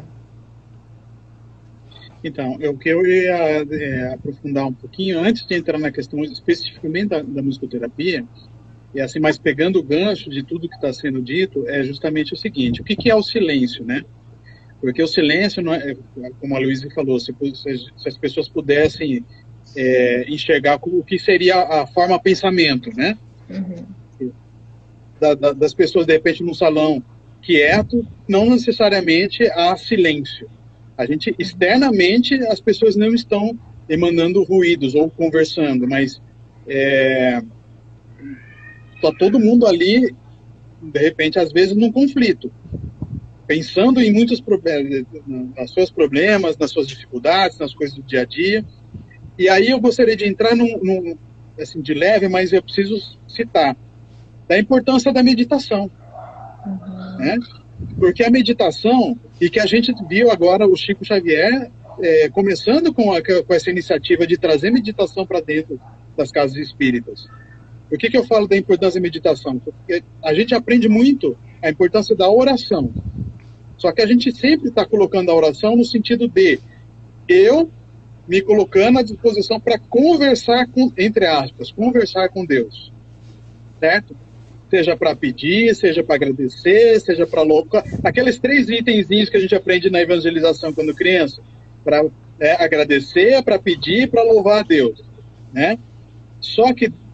Então, o que eu ia é, aprofundar um pouquinho, antes de entrar na questão especificamente da, da musicoterapia, e assim, mas pegando o gancho de tudo que está sendo dito, é justamente o seguinte: o que, que é o silêncio, né? Porque o silêncio, não é, como a Luísa falou, se, se as pessoas pudessem é, enxergar o que seria a forma pensamento, né? Uhum. Da, da, das pessoas, de repente, num salão quieto, não necessariamente há silêncio. A gente, externamente, as pessoas não estão emanando ruídos ou conversando, mas é, está todo mundo ali, de repente, às vezes, num conflito, pensando em muitos problemas, nos seus problemas, nas suas dificuldades, nas coisas do dia a dia. E aí eu gostaria de entrar num, num, assim, de leve, mas eu preciso citar da importância da meditação, uhum. né? Porque a meditação, e que a gente viu agora o Chico Xavier é, começando com, a, com essa iniciativa de trazer meditação para dentro das casas espíritas. Por que, que eu falo da importância da meditação? Porque a gente aprende muito a importância da oração. Só que a gente sempre está colocando a oração no sentido de eu me colocando à disposição para conversar com, entre aspas, conversar com Deus. Certo? Seja para pedir, seja para agradecer, seja para louvar. Aqueles três itenzinhos que a gente aprende na evangelização quando criança. Para é, agradecer, para pedir e para louvar a Deus. Né? Só que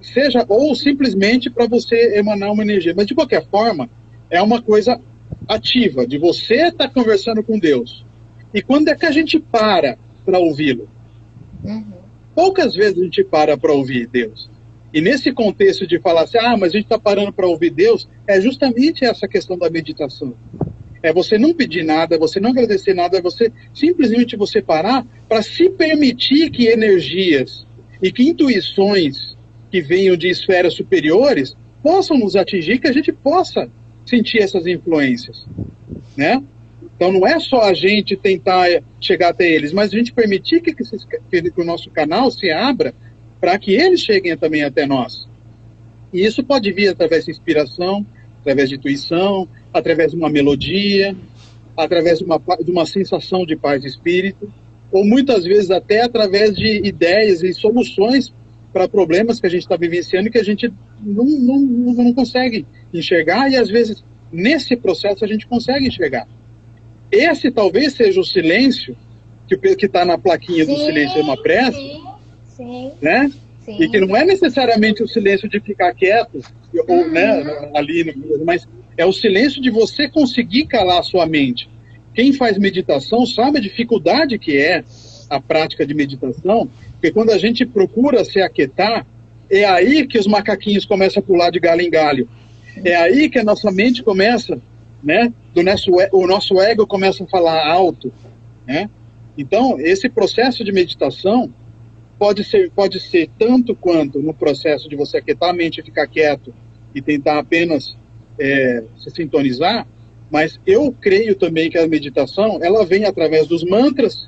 seja ou simplesmente para você emanar uma energia, mas de qualquer forma é uma coisa ativa, de você estar conversando com Deus. E quando é que a gente para para ouvi-lo? Uhum. Poucas vezes a gente para para ouvir Deus. E nesse contexto de falar assim, ah, mas a gente está parando para ouvir Deus, é justamente essa questão da meditação. É você não pedir nada, é você não agradecer nada, é você simplesmente você parar para se permitir que energias e que intuições que venham de esferas superiores possam nos atingir, que a gente possa sentir essas influências, né? Então não é só a gente tentar chegar até eles, mas a gente permitir que, que, esses, que o nosso canal se abra para que eles cheguem também até nós. E isso pode vir através de inspiração, através de intuição, através de uma melodia, através de uma, de uma sensação de paz de espírito, ou muitas vezes até através de ideias e soluções para problemas que a gente está vivenciando e que a gente não, não, não consegue enxergar, e às vezes nesse processo a gente consegue enxergar. Esse talvez seja o silêncio que está na plaquinha sim, do silêncio é uma prece, sim, sim, né? Sim. E que não é necessariamente o silêncio de ficar quieto, uhum. ou, né, ali, mas é o silêncio de você conseguir calar a sua mente. Quem faz meditação sabe a dificuldade que é a prática de meditação, porque quando a gente procura se aquietar, é aí que os macaquinhos começam a pular de galho em galho. É aí que a nossa mente começa, né, do nosso, o nosso ego começa a falar alto, né? Então, esse processo de meditação pode ser, pode ser tanto quanto no processo de você aquietar a mente e ficar quieto e tentar apenas é, se sintonizar, mas eu creio também que a meditação, ela vem através dos mantras.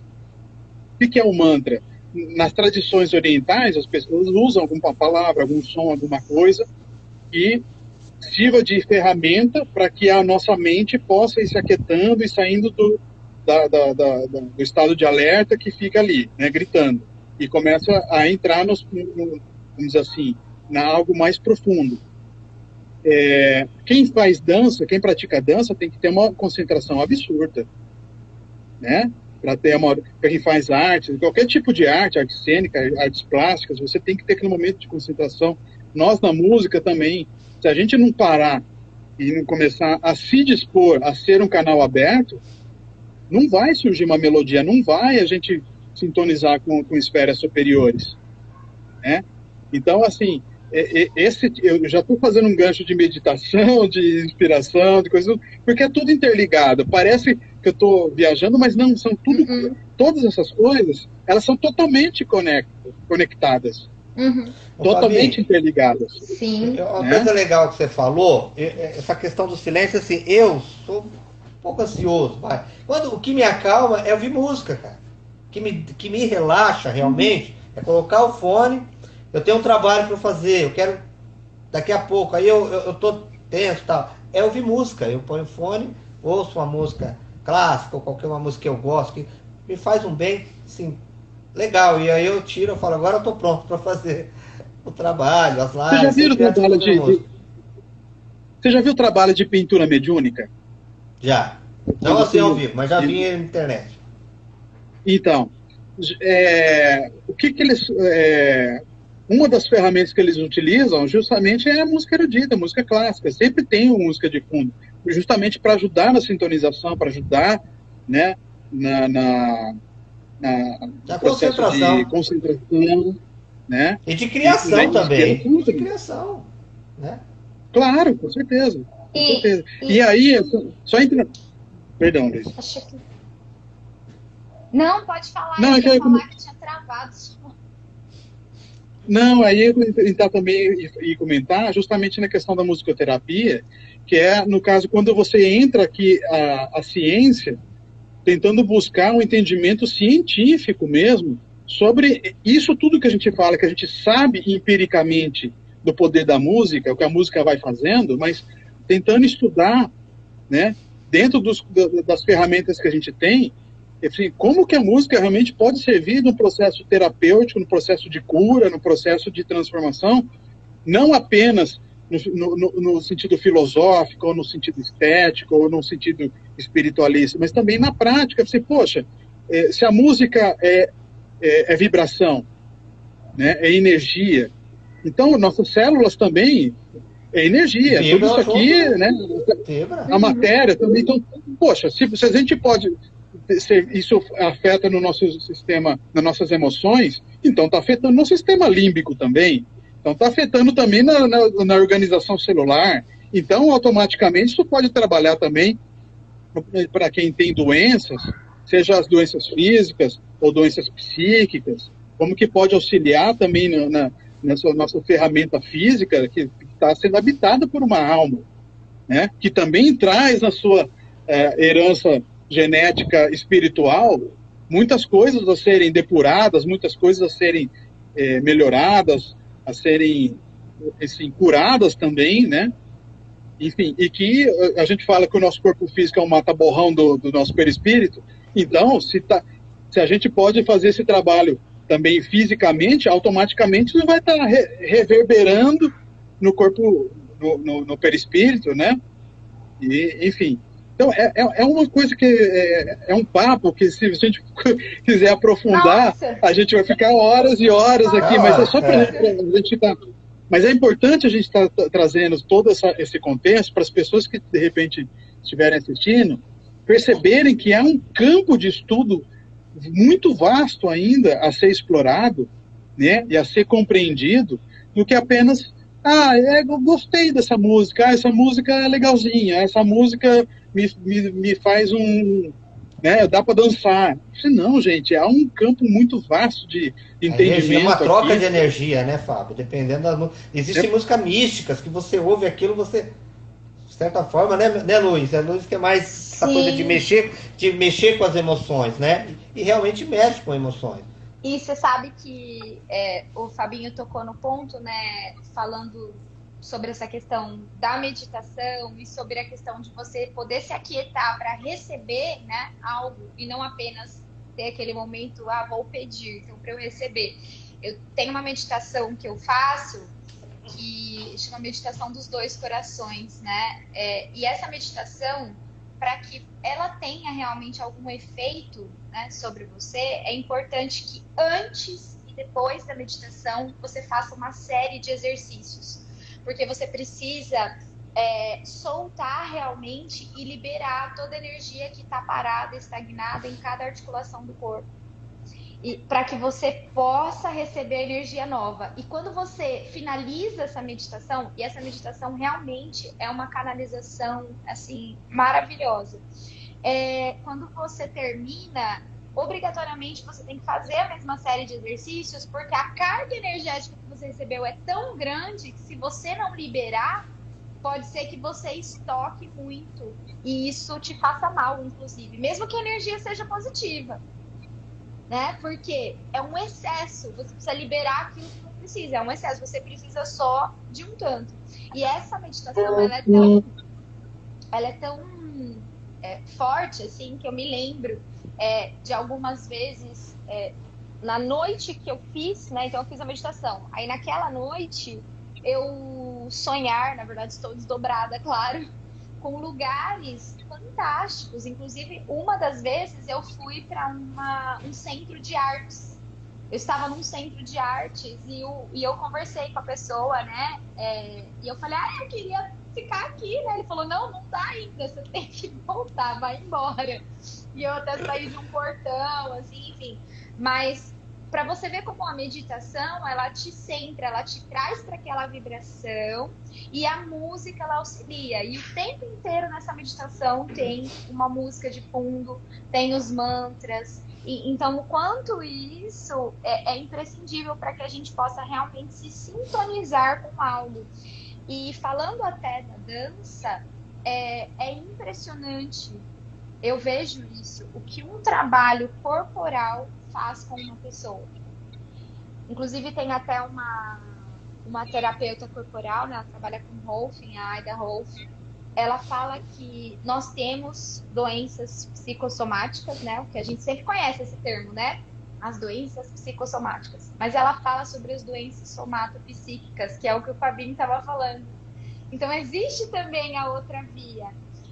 O que é um mantra? Nas tradições orientais, as pessoas usam alguma palavra, algum som, alguma coisa, e sirva de ferramenta para que a nossa mente possa ir se aquietando e saindo do, da, da, da, do estado de alerta que fica ali, né, gritando. E começa a entrar, nos, no, vamos dizer assim, na algo mais profundo. É, quem faz dança, quem pratica dança, tem que ter uma concentração absurda, né? Para ter uma, para quem faz arte, qualquer tipo de arte, arte cênica, artes plásticas, você tem que ter aquele momento de concentração. Nós na música também, se a gente não parar e não começar a se dispor a ser um canal aberto, não vai surgir uma melodia, não vai a gente sintonizar com, com esferas superiores, né? Então, assim, esse, eu já estou fazendo um gancho de meditação, de inspiração, de coisas, porque é tudo interligado. Parece que eu estou viajando, mas não, são tudo, uhum. Todas essas coisas, elas são totalmente conectadas, uhum. totalmente Fabi, interligadas. Sim. Uma né? coisa legal que você falou, essa questão do silêncio, assim, eu sou um pouco ansioso, vai. Quando o que me acalma é ouvir música, cara. O que me, que me relaxa realmente uhum. é colocar o fone. Eu tenho um trabalho para fazer, eu quero daqui a pouco, aí eu, eu, eu tô tenso e tal. É ouvir música, eu ponho o fone, ouço uma música clássica ou qualquer uma música que eu gosto, que me faz um bem, assim, legal. E aí eu tiro, eu falo, agora eu tô pronto para fazer o trabalho, as lives. Você já viu o trabalho de, de... Você já viu o trabalho de pintura mediúnica? Já. Não assim ao vivo, mas já vi na internet. Então, é, o que que eles... É, uma das ferramentas que eles utilizam justamente é a música erudita, a música clássica. Sempre tem uma música de fundo, justamente para ajudar na sintonização, para ajudar, né, na, na, na, na concentração. de concentração, né? E de criação e, também. E de criação, né? Claro, com certeza. Com e, certeza. E, e aí, só, só entra... Perdão, Luiz. Que... Não, pode falar. Não, eu ia falar que tinha travado. Não, aí eu ia tentar também e comentar justamente na questão da musicoterapia, que é, no caso, quando você entra aqui a, a ciência, tentando buscar um entendimento científico mesmo, sobre isso tudo que a gente fala, que a gente sabe empiricamente do poder da música, o que a música vai fazendo, mas tentando estudar, né, dentro dos, das ferramentas que a gente tem, assim, como que a música realmente pode servir no processo terapêutico, no processo de cura, no processo de transformação, não apenas no, no, no sentido filosófico, ou no sentido estético, ou no sentido espiritualista, mas também na prática. Você, poxa, é, se a música é, é, é vibração, né, é energia, Então, nossas células também é energia, Fibra, tudo isso aqui, né? Fibra. A matéria também. Então, poxa, se, se a gente pode, se isso afeta no nosso sistema, nas nossas emoções, então está afetando no sistema límbico também. Então está afetando também na, na, na organização celular. Então, automaticamente, isso pode trabalhar também para quem tem doenças, seja as doenças físicas ou doenças psíquicas, como que pode auxiliar também na, na, nessa nossa ferramenta física que está sendo habitada por uma alma, né? Que também traz na sua é, herança genética espiritual muitas coisas a serem depuradas, muitas coisas a serem é, melhoradas, a serem assim, curadas também, né? Enfim, e que a gente fala que o nosso corpo físico é um mata-borrão do, do nosso perispírito. Então, se, tá, se a gente pode fazer esse trabalho também fisicamente, automaticamente isso vai estar re, reverberando no corpo, no, no, no perispírito, né? E, enfim, então é, é uma coisa que é, é um papo que, se a gente quiser aprofundar, Nossa. A gente vai ficar horas e horas aqui, mas é só para a gente estar... Mas é importante a gente estar tá, trazendo todo essa, esse contexto para as pessoas que, de repente, estiverem assistindo, perceberem que há um campo de estudo muito vasto ainda a ser explorado, né, e a ser compreendido, do que apenas, ah, é, eu gostei dessa música, ah, essa música é legalzinha, essa música me, me, me faz um... Né, dá para dançar. Não, gente, há um campo muito vasto de entendimento. É uma troca aqui. de energia, né, Fábio? Dependendo da... Existem é. músicas místicas que você ouve aquilo, você, de certa forma, né, né Luiz? É Luiz que é mais Sim. essa coisa de mexer, de mexer com as emoções, né? E realmente mexe com emoções. E você sabe que é, o Fabinho tocou no ponto, né? Falando sobre essa questão da meditação e sobre a questão de você poder se aquietar para receber, né, algo e não apenas ter aquele momento, ah, vou pedir, então para eu receber. Eu tenho uma meditação que eu faço que chama Meditação dos Dois Corações, né? É, e essa meditação, para que ela tenha realmente algum efeito, né, sobre você, é importante que antes e depois da meditação você faça uma série de exercícios. Porque você precisa é, soltar realmente e liberar toda a energia que está parada, estagnada em cada articulação do corpo. E para que você possa receber energia nova. E quando você finaliza essa meditação, e essa meditação realmente é uma canalização assim, maravilhosa. É, quando você termina, obrigatoriamente você tem que fazer a mesma série de exercícios, porque a carga energética que você recebeu é tão grande que se você não liberar, pode ser que você estoque muito e isso te faça mal, inclusive, mesmo que a energia seja positiva, né? Porque é um excesso, você precisa liberar aquilo que não precisa, é um excesso, você precisa só de um tanto. E essa meditação, ela é tão, ela é tão é, forte, assim, que eu me lembro É, de algumas vezes, é, na noite que eu fiz, né, então eu fiz a meditação, aí naquela noite eu sonhar, na verdade estou desdobrada, claro, com lugares fantásticos, inclusive uma das vezes eu fui para um centro de artes, eu estava num centro de artes e eu, e eu conversei com a pessoa, né, é, e eu falei, ah, eu queria ficar aqui, né, ele falou, não, não dá ainda, você tem que voltar, vai embora. E eu até saí de um portão, assim, enfim. Mas para você ver como a meditação, ela te centra, ela te traz para aquela vibração e a música, ela auxilia. E o tempo inteiro nessa meditação tem uma música de fundo, tem os mantras. E, então, o quanto isso é, é imprescindível para que a gente possa realmente se sintonizar com algo. E falando até da dança, é, é impressionante. Eu vejo isso, o que um trabalho corporal faz com uma pessoa. Inclusive, tem até uma, uma terapeuta corporal, né? Ela trabalha com Rolfing, a Aida Rolfing. Ela fala que nós temos doenças psicossomáticas, né? O que a gente sempre conhece esse termo, né? As doenças psicossomáticas. Mas ela fala sobre as doenças somatopsíquicas, que é o que o Fabinho estava falando. Então, existe também a outra via.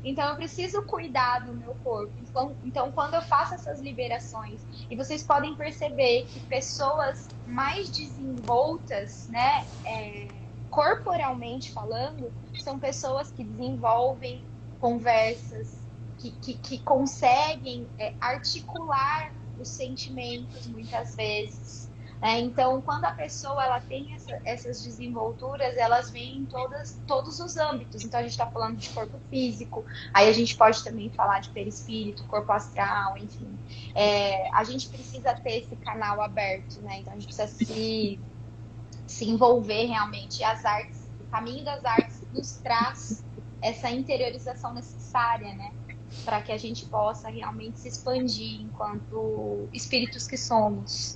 Então eu preciso cuidar do meu corpo. Então, então quando eu faço essas liberações, e vocês podem perceber que pessoas mais desenvoltas, né, é, corporalmente falando, são pessoas que desenvolvem conversas, que, que, que conseguem é, articular os sentimentos muitas vezes. É, então, quando a pessoa ela tem essa, essas desenvolturas, elas vêm em todas, todos os âmbitos. Então, a gente está falando de corpo físico, aí a gente pode também falar de perispírito, corpo astral, enfim. É, a gente precisa ter esse canal aberto, né? Então, a gente precisa se, se envolver realmente. E as artes, o caminho das artes nos traz essa interiorização necessária, né? Para que a gente possa realmente se expandir enquanto espíritos que somos.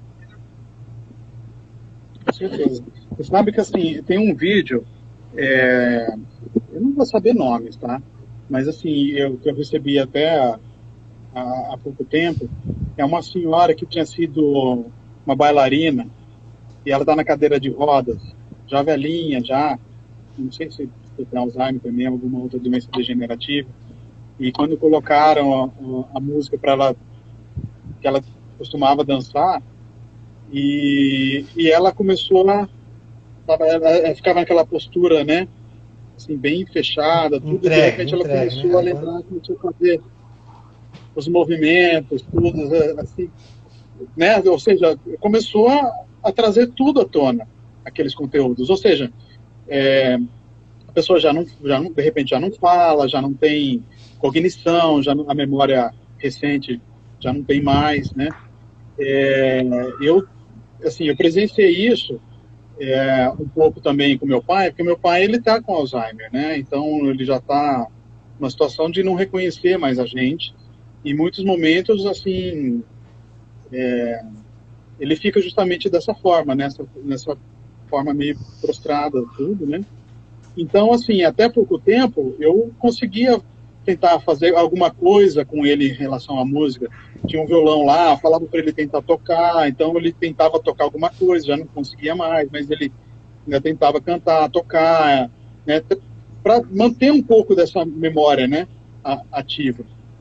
Com certeza. Você sabe que, assim, tem um vídeo, é, eu não vou saber nomes, tá? Mas, assim, eu, que eu recebi até há, há pouco tempo, é uma senhora que tinha sido uma bailarina, e ela está na cadeira de rodas, já velhinha, já, não sei se tem Alzheimer também, alguma outra doença degenerativa, e quando colocaram a, a, a música para ela, que ela costumava dançar, E, e ela começou a... Ela, ela ficava naquela postura, né? Assim, bem fechada, tudo. Entregue, de repente ela entregue, começou né? a lembrar, começou a fazer os movimentos, tudo, assim, né? Ou seja, começou a, a trazer tudo à tona, aqueles conteúdos. Ou seja, é, a pessoa já não, já não, de repente já não fala, já não tem cognição, já não, a memória recente já não tem mais, né? É, eu assim, eu presenciei isso é, um pouco também com meu pai, porque meu pai, ele tá com Alzheimer, né? Então, ele já tá numa situação de não reconhecer mais a gente. Em muitos momentos, assim, é, ele fica justamente dessa forma, nessa, nessa forma meio prostrada, tudo, né? Então, assim, até pouco tempo, eu conseguia tentar fazer alguma coisa com ele em relação à música. Tinha um violão lá, falava para ele tentar tocar, então ele tentava tocar alguma coisa, já não conseguia mais, mas ele ainda tentava cantar, tocar, né, para manter um pouco dessa memória, né, ativa.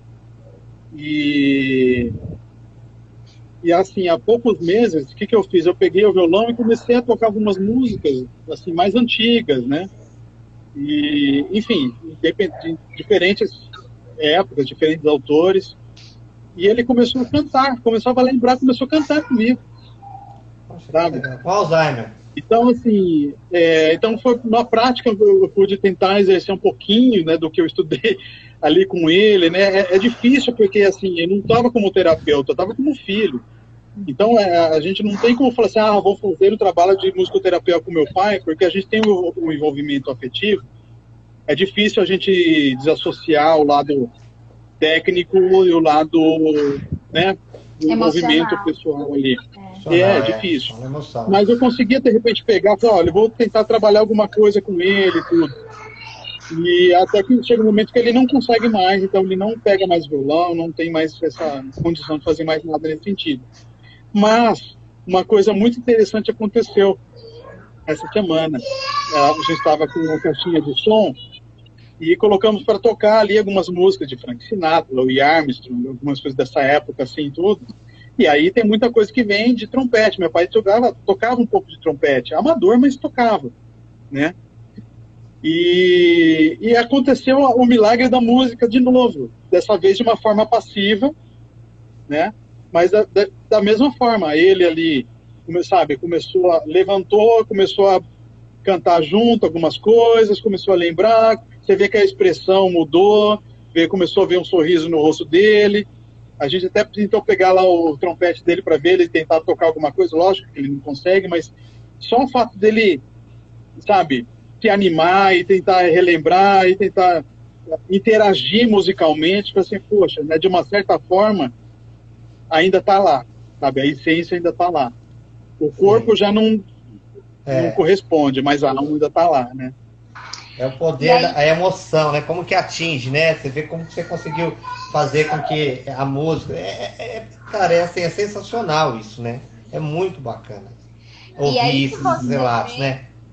E, e assim, há poucos meses, o que, que eu fiz? Eu peguei o violão e comecei a tocar algumas músicas assim, mais antigas, né? E, enfim, de diferentes épocas, diferentes autores. E ele começou a cantar, começava a lembrar, começou a cantar comigo. Poxa, sabe? Com Alzheimer. Então, assim, é, então foi na prática eu pude tentar exercer um pouquinho, né, do que eu estudei ali com ele, né? É, é difícil porque, assim, eu não estava como terapeuta, eu estava como filho. Então, é, a gente não tem como falar assim, ah, vou fazer o trabalho de musicoterapia com meu pai, porque a gente tem o, o envolvimento afetivo. É difícil a gente desassociar o lado técnico e o lado, né, do envolvimento pessoal ali. É, é difícil. É, Mas eu conseguia, de repente, pegar e falar, olha, eu vou tentar trabalhar alguma coisa com ele e tudo. E até que chega um momento que ele não consegue mais, então ele não pega mais violão, não tem mais essa condição de fazer mais nada nesse sentido. Mas uma coisa muito interessante aconteceu essa semana. A gente estava com uma caixinha de som e colocamos para tocar ali algumas músicas de Frank Sinatra, Louis Armstrong, algumas coisas dessa época, assim, tudo. E aí tem muita coisa que vem de trompete. Meu pai tocava, tocava um pouco de trompete, amador, mas tocava, né? E, e aconteceu o milagre da música de novo, dessa vez de uma forma passiva, né? Mas da, da, da mesma forma, ele ali, sabe, começou a, levantou, começou a cantar junto algumas coisas, começou a lembrar, você vê que a expressão mudou, vê, começou a ver um sorriso no rosto dele. A gente até tentou pegar lá o trompete dele para ver ele tentar tocar alguma coisa, lógico que ele não consegue, mas só o fato dele, sabe, se animar e tentar relembrar e tentar interagir musicalmente, para assim, poxa, né, de uma certa forma, ainda está lá, sabe, a essência ainda está lá. O corpo Sim. já não, é. não corresponde, mas a alma ainda está lá, né? É o poder, da, a emoção, né? Como que atinge, né? Você vê como que você conseguiu fazer com que a música... É, é, cara, é, assim, é sensacional isso, né? É muito bacana ouvir esses relatos, né?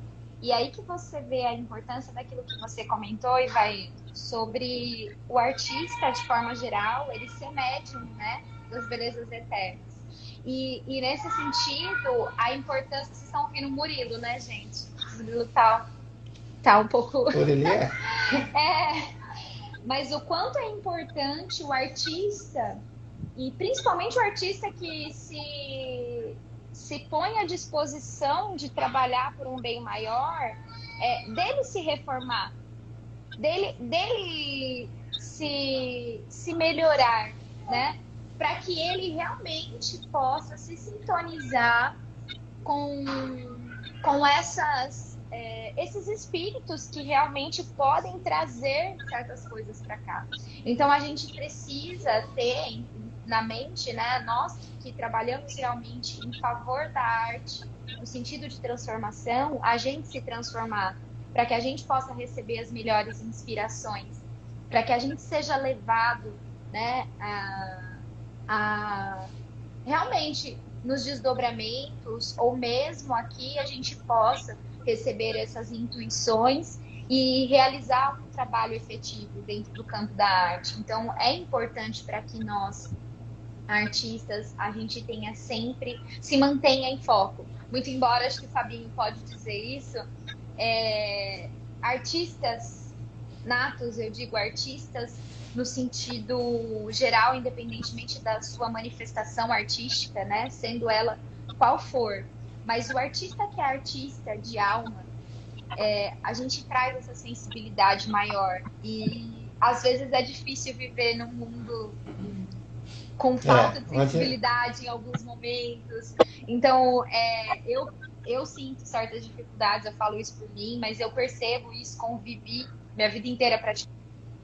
E aí que você vê a importância daquilo que você comentou, e vai sobre o artista, de forma geral, ele ser médium, né, das belezas eternas. E, e nesse sentido, a importância... Vocês estão ouvindo o Murilo, né, gente? O Murilo tá, tá um pouco... Murilo é? É, mas o quanto é importante o artista, e principalmente o artista que se, se põe à disposição de trabalhar por um bem maior, é, dele se reformar, dele, dele se, se melhorar, né? Para que ele realmente possa se sintonizar com, com essas, é, esses espíritos que realmente podem trazer certas coisas para cá. Então, a gente precisa ter na mente, né, nós que trabalhamos realmente em favor da arte, no sentido de transformação, a gente se transformar, para que a gente possa receber as melhores inspirações, para que a gente seja levado, né, a A, realmente nos desdobramentos, ou mesmo aqui a gente possa receber essas intuições e realizar um trabalho efetivo dentro do campo da arte. Então é importante para que nós, artistas, a gente tenha sempre, se mantenha em foco. Muito embora, acho que o Fabinho pode dizer isso, é, artistas natos, eu digo artistas no sentido geral, independentemente da sua manifestação artística, né? Sendo ela qual for. Mas o artista que é artista de alma, é, a gente traz essa sensibilidade maior. E às vezes é difícil viver num mundo com falta é, de sensibilidade é... em alguns momentos. Então, é, eu, eu sinto certas dificuldades, eu falo isso por mim, mas eu percebo isso, convivi minha vida inteira praticamente.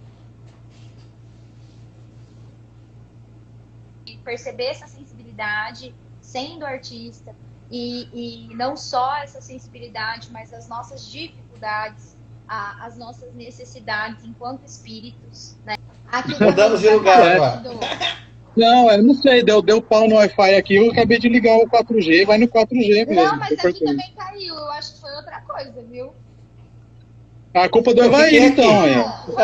Perceber essa sensibilidade sendo artista, e, e não só essa sensibilidade, mas as nossas dificuldades, a, as nossas necessidades enquanto espíritos, né? Mudamos de lugar agora. Não, eu não sei, deu, deu pau no Wi-Fi aqui, eu acabei de ligar o quatro G, vai no quatro G mesmo. Não, mas aqui também caiu, eu acho que foi outra coisa, viu? A culpa do Havaí, então, aí.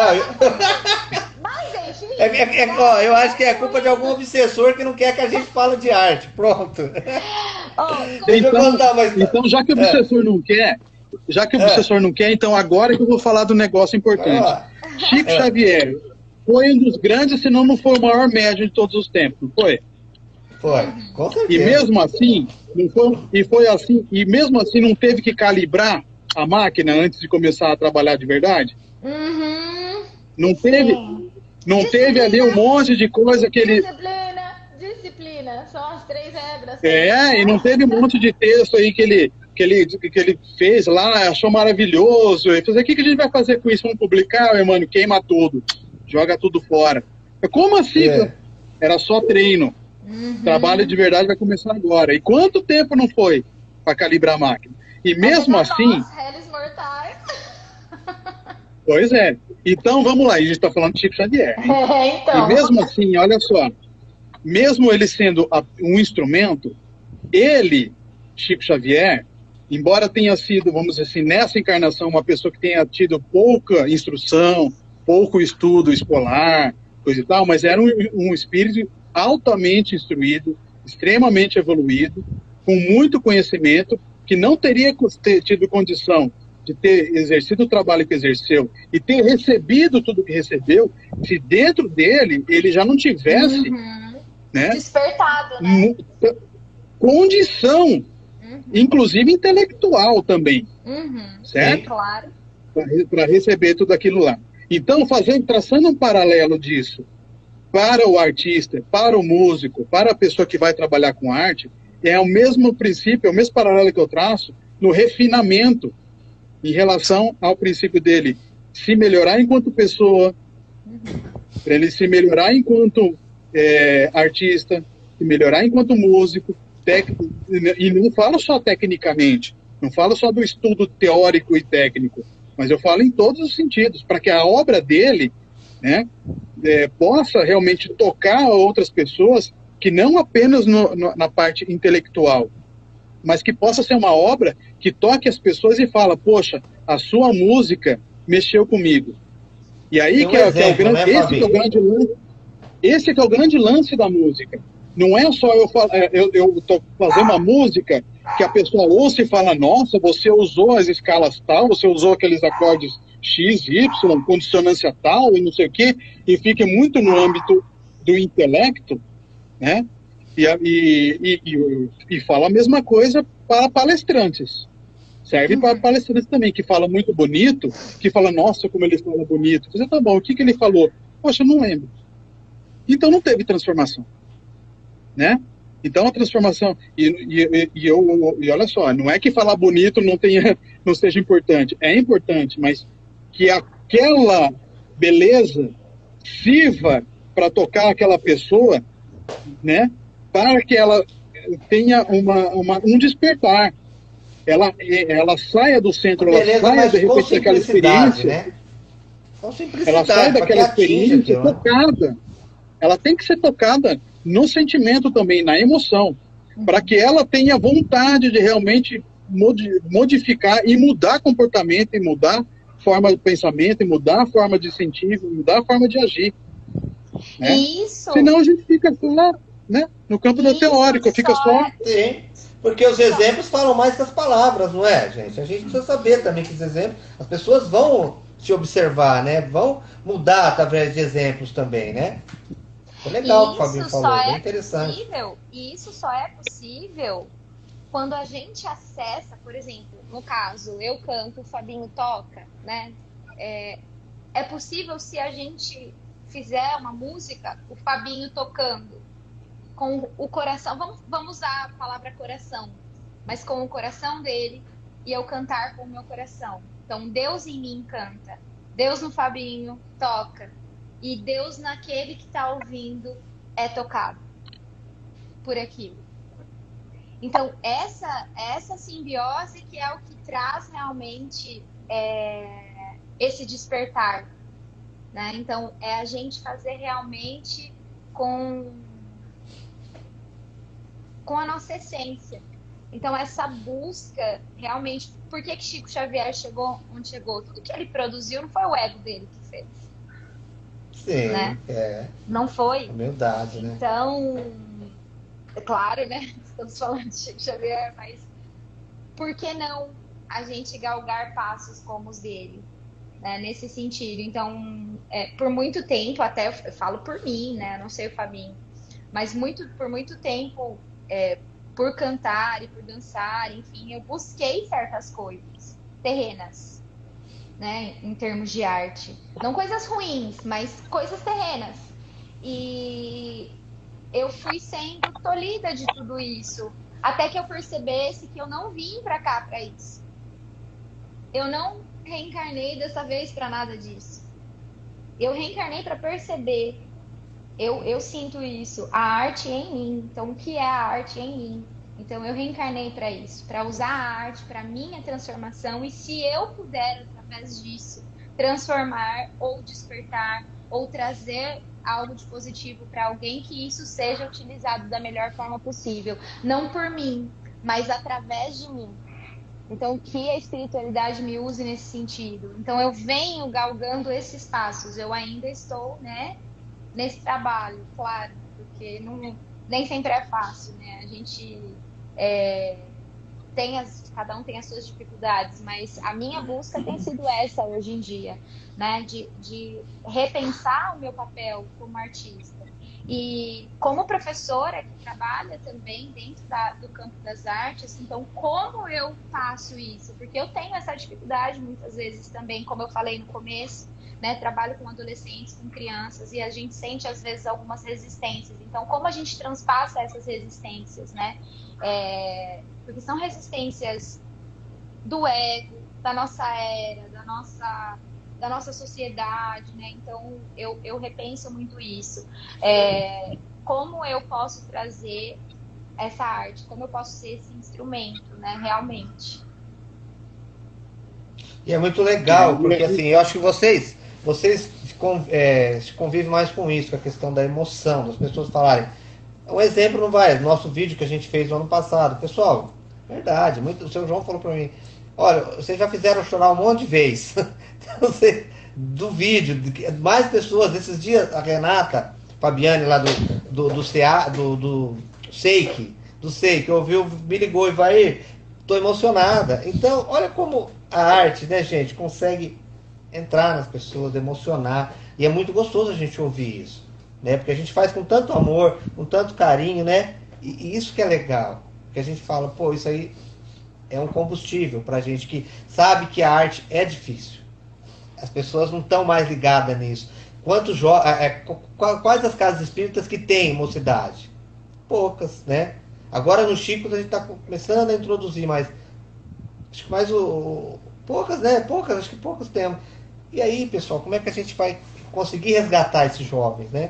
Mas, gente, é, é, é, ó, eu acho que é culpa de algum obsessor que não quer que a gente fale de arte. Pronto. Oh, então, contar, mas... então, já que o obsessor é. não quer, já que o obsessor é. não quer, então agora que eu vou falar do negócio importante. Chico é. Xavier foi um dos grandes, se não não foi o maior médium de todos os tempos, não foi? Foi, com certeza. E mesmo assim, não foi, e foi assim, e mesmo assim não teve que calibrar a máquina antes de começar a trabalhar de verdade? Uhum. Não teve, não teve ali um monte de coisa que ele... Disciplina, disciplina, são as três regras. É, e não teve um monte de texto aí que ele, que ele, que ele fez lá, achou maravilhoso. Ele falou, o que, que a gente vai fazer com isso? Vamos publicar, meu irmão, queima tudo, joga tudo fora. Como assim? É. Era só treino. Uhum. Trabalho de verdade vai começar agora. E quanto tempo não foi para calibrar a máquina? E mesmo assim... Nós, réis mortais. Pois é. Então, vamos lá. A gente está falando de Chico Xavier. É, então. E mesmo assim, olha só. Mesmo ele sendo um instrumento, ele, Chico Xavier, embora tenha sido, vamos dizer assim, nessa encarnação, uma pessoa que tenha tido pouca instrução, pouco estudo escolar, coisa e tal, mas era um, um espírito altamente instruído, extremamente evoluído, com muito conhecimento, que não teria ter tido condição de ter exercido o trabalho que exerceu e ter recebido tudo que recebeu, se dentro dele ele já não tivesse uhum. né, despertado, né? condição, uhum. inclusive intelectual também, uhum. certo? Sim, claro. Para receber tudo aquilo lá. Então, fazendo, traçando um paralelo disso para o artista, para o músico, para a pessoa que vai trabalhar com arte, é o mesmo princípio, é o mesmo paralelo que eu traço no refinamento em relação ao princípio dele se melhorar enquanto pessoa, uhum. para ele se melhorar enquanto é, artista, se melhorar enquanto músico, técnico, e não falo só tecnicamente, não falo só do estudo teórico e técnico, mas eu falo em todos os sentidos, para que a obra dele, né, é, possa realmente tocar outras pessoas, que não apenas no, no, na parte intelectual, mas que possa ser uma obra que toque as pessoas e fala, poxa, a sua música mexeu comigo. E aí um que, é, exemplo, que é o grande, né, esse que é o grande lance, esse que é o grande lance da música. Não é só eu eu, eu tô fazer uma música que a pessoa ouça e fala, nossa, você usou as escalas tal, você usou aqueles acordes X, Y, consonância tal e não sei o quê, e fique muito no âmbito do intelecto, né? E, e, e, e fala a mesma coisa para palestrantes. Serve para palestrantes também, que fala muito bonito, que fala, nossa, como ele fala bonito. Você, tá bom, o que, que ele falou? Poxa, eu não lembro. Então não teve transformação. Né? Então a transformação, e, e, e, eu, e olha só, não é que falar bonito não, tenha, não seja importante, é importante, mas que aquela beleza sirva para tocar aquela pessoa, né? Para que ela tenha uma, uma, um despertar, ela, ela saia do centro, ela beleza, saia mas de com repente daquela experiência, né? Com simplicidade, ela sai daquela experiência aquilo, né? tocada. Ela tem que ser tocada no sentimento também, na emoção, para que ela tenha vontade de realmente modificar e mudar comportamento, e mudar forma de pensamento, e mudar a forma de sentir, mudar a forma de agir. Né? Isso. Senão a gente fica só, né, no campo do teórico, fica só... Sim, porque os exemplos falam mais que as palavras, não é, gente? A gente precisa saber também que os exemplos, as pessoas vão se observar, né? Vão mudar através de exemplos também, né? É legal o que o Fabinho falou, é bem interessante. Possível, e isso só é possível quando a gente acessa, por exemplo, no caso, eu canto, o Fabinho toca, né? É, é possível se a gente fizer uma música, o Fabinho tocando, com o coração, vamos, vamos usar a palavra coração, mas com o coração dele, e eu cantar com o meu coração. Então, Deus em mim canta, Deus no Fabinho toca, e Deus naquele que está ouvindo é tocado por aquilo. Então, essa, essa simbiose que é o que traz realmente é, esse despertar. Né? Então, é a gente fazer realmente com, com a nossa essência. Então, essa busca realmente... Por que que Chico Xavier chegou onde chegou? Tudo que ele produziu não foi o ego dele que fez. Sim, né? é. Não foi. Humildade, né? Então, é claro, né? Estamos falando de Chico Xavier, mas por que não a gente galgar passos como os dele? Né? Nesse sentido. Então, é, por muito tempo, até eu falo por mim, né? Eu não sei o Fabinho, mas muito, por muito tempo, é, por cantar e por dançar, enfim, eu busquei certas coisas terrenas. Né, em termos de arte. Não coisas ruins, mas coisas terrenas. E eu fui sendo tolhida de tudo isso. Até que eu percebesse que eu não vim pra cá pra isso. Eu não reencarnei dessa vez pra nada disso. Eu reencarnei pra perceber. Eu, eu sinto isso. A arte em mim. Então, o que é a arte em mim? Então, eu reencarnei para isso, para usar a arte para minha transformação. E se eu puder, através disso, transformar ou despertar ou trazer algo de positivo para alguém, que isso seja utilizado da melhor forma possível. Não por mim, mas através de mim. Então, que a espiritualidade me use nesse sentido. Então, eu venho galgando esses passos. Eu ainda estou, né, nesse trabalho, claro, porque não, nem sempre é fácil, né? A gente é, tem as, cada um tem as suas dificuldades, mas a minha busca tem sido essa hoje em dia, né? De, de repensar o meu papel como artista. E como professora que trabalha também dentro da, do campo das artes, então como eu faço isso? Porque eu tenho essa dificuldade muitas vezes também, como eu falei no começo, né? Trabalho com adolescentes, com crianças, e a gente sente às vezes algumas resistências. Então, como a gente transpassa essas resistências, né? É, porque são resistências do ego, da nossa era, da nossa... da nossa sociedade, né? Então eu, eu repenso muito isso. É, como eu posso trazer essa arte, como eu posso ser esse instrumento, né? Realmente. E é muito legal, porque assim, eu acho que vocês, vocês é, convivem mais com isso, com a questão da emoção, das pessoas falarem. Um exemplo não vai, nosso vídeo que a gente fez no ano passado, pessoal, Verdade. Muito, o seu João falou para mim, olha, vocês já fizeram chorar um monte de vezes. Então, você, do vídeo, mais pessoas, esses dias, a Renata Fabiane lá do, do, do, C A, do, do Seik, do Seik, ouviu, me ligou e vai, tô emocionada. Então, olha como a arte, né, gente, consegue entrar nas pessoas, emocionar. E é muito gostoso a gente ouvir isso, né? Porque a gente faz com tanto amor, com tanto carinho, né? E, e isso que é legal. Que a gente fala, pô, isso aí é um combustível pra gente que sabe que a arte é difícil. As pessoas não estão mais ligadas nisso. Quantos jo é, quais as casas espíritas que tem mocidade? Poucas, né? Agora no Chico a gente está começando a introduzir, mas acho que mais o, poucas, né? Poucas, acho que poucos temos. E aí, pessoal, como é que a gente vai conseguir resgatar esses jovens, né?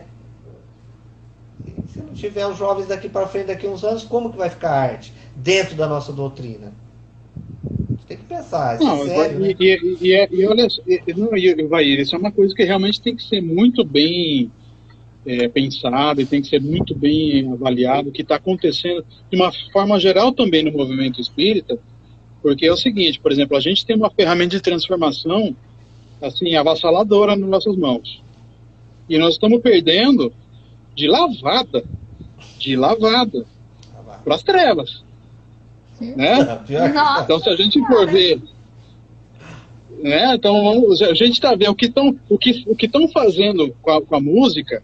E se não tiver os jovens daqui para frente, daqui a uns anos, como que vai ficar a arte dentro da nossa doutrina? A gente tem que pensar, isso não, é sério, e, né? e, e, e olha, e, não, e, Vair, isso é uma coisa que realmente tem que ser muito bem é, pensado e tem que ser muito bem avaliado, o que está acontecendo de uma forma geral também no movimento espírita, porque é o seguinte, por exemplo, a gente tem uma ferramenta de transformação assim, avassaladora nas nossas mãos. E nós estamos perdendo de lavada, de lavada, para as trevas. Né? Então, se a gente for ver, né? Então, a gente está vendo o que estão o que, o que estão fazendo com a, com a música,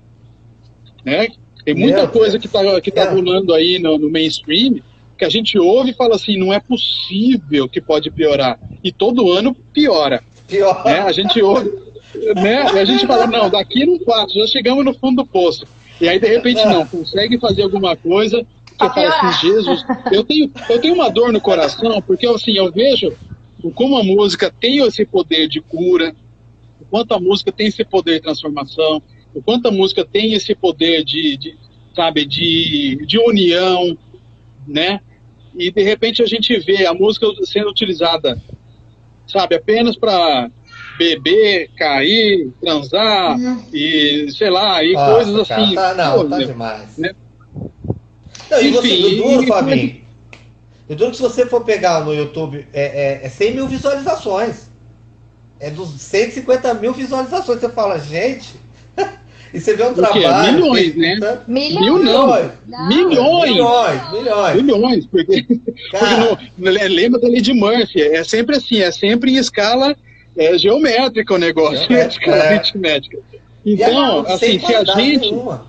né? Tem muita Meu coisa Deus. que está que tá rolando aí no, no mainstream que a gente ouve e fala assim, não é possível que pode piorar. E todo ano piora. Pior. Né? A gente ouve, né? E a gente fala, não, daqui não passa, já chegamos no fundo do poço. E aí, de repente, não, consegue fazer alguma coisa que fala assim, Jesus, eu tenho, eu tenho uma dor no coração, porque assim, eu vejo como a música tem esse poder de cura, o quanto a música tem esse poder de transformação, o quanto a música tem esse poder de, de sabe, de, de união, né? E de repente a gente vê a música sendo utilizada, sabe, apenas para beber, cair, transar, hum. e sei lá, e Nossa, coisas cara, assim. Tá, não, tá demais. Né? Não, e Enfim, você, o duro, e... Fabinho, o duro que se você for pegar no YouTube, é, é, é cem mil visualizações. É dos cento e cinquenta mil visualizações. Você fala, gente... E você vê um trabalho... Milhões, né? Tá... Milhões. Mil não. Não. Milhões. Milhões. Milhões. Milhões. Porque, porque no, lembra da lei de Murphy. É sempre assim, é sempre em escala é, geométrica o negócio. Geométrica, é. aritmética. Então, é, assim, se a gente... Nenhuma.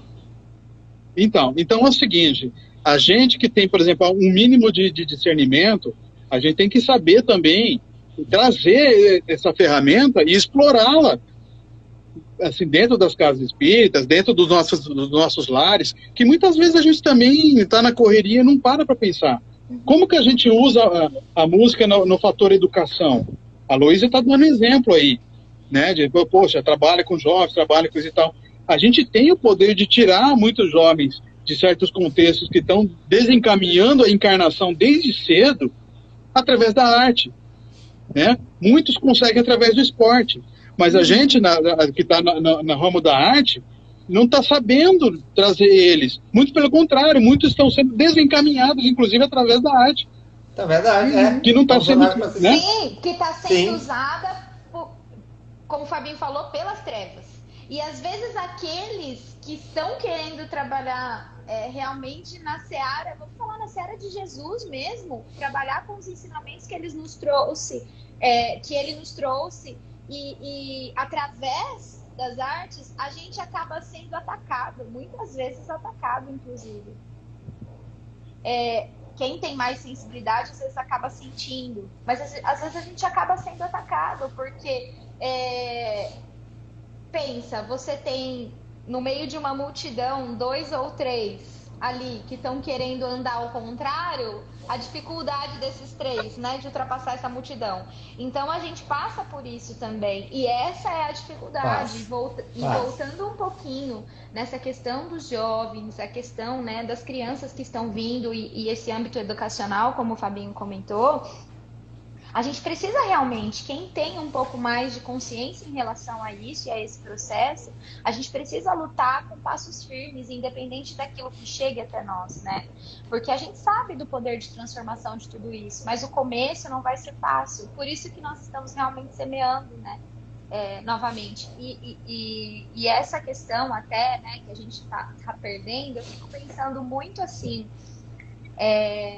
Então, então é o seguinte, a gente que tem, por exemplo, um mínimo de, de discernimento, a gente tem que saber também trazer essa ferramenta e explorá-la. Assim, dentro das casas espíritas, dentro dos nossos, dos nossos lares, que muitas vezes a gente também está na correria e não para para pensar. Como que a gente usa a, a música no, no fator educação? A Luísa está dando exemplo aí, né? De, poxa, trabalha com jovens, trabalha com isso e tal. A gente tem o poder de tirar muitos jovens de certos contextos que estão desencaminhando a encarnação desde cedo através da arte, né? Muitos conseguem através do esporte. Mas a gente, na, na, que está na, na, na ramo da arte, não está sabendo trazer eles. Muito pelo contrário, muitos estão sendo desencaminhados, inclusive, através da arte. É verdade, é. Que não está sendo... Né? Sim, que está sendo Sim. usada, por, como o Fabinho falou, pelas trevas. E, às vezes, aqueles que estão querendo trabalhar é, realmente na seara, vamos falar na seara de Jesus mesmo, trabalhar com os ensinamentos que, eles nos trouxe, é, que ele nos trouxe, E, e através das artes, a gente acaba sendo atacado, muitas vezes atacado, inclusive. É, quem tem mais sensibilidade, às vezes acaba sentindo, mas às, às vezes a gente acaba sendo atacado, porque é, pensa, você tem no meio de uma multidão, dois ou três ali que estão querendo andar ao contrário, a dificuldade desses três, né, de ultrapassar essa multidão. Então a gente passa por isso também, e essa é a dificuldade. Volta, e voltando um pouquinho nessa questão dos jovens, a questão, né, das crianças que estão vindo e, e esse âmbito educacional, como o Fabinho comentou, A gente precisa realmente, quem tem um pouco mais de consciência em relação a isso e a esse processo, a gente precisa lutar com passos firmes, independente daquilo que chegue até nós, né? Porque a gente sabe do poder de transformação de tudo isso, mas o começo não vai ser fácil. Por isso que nós estamos realmente semeando, né? É, novamente. E, e, e, e essa questão até, né, que a gente está tá perdendo, eu fico pensando muito assim... É...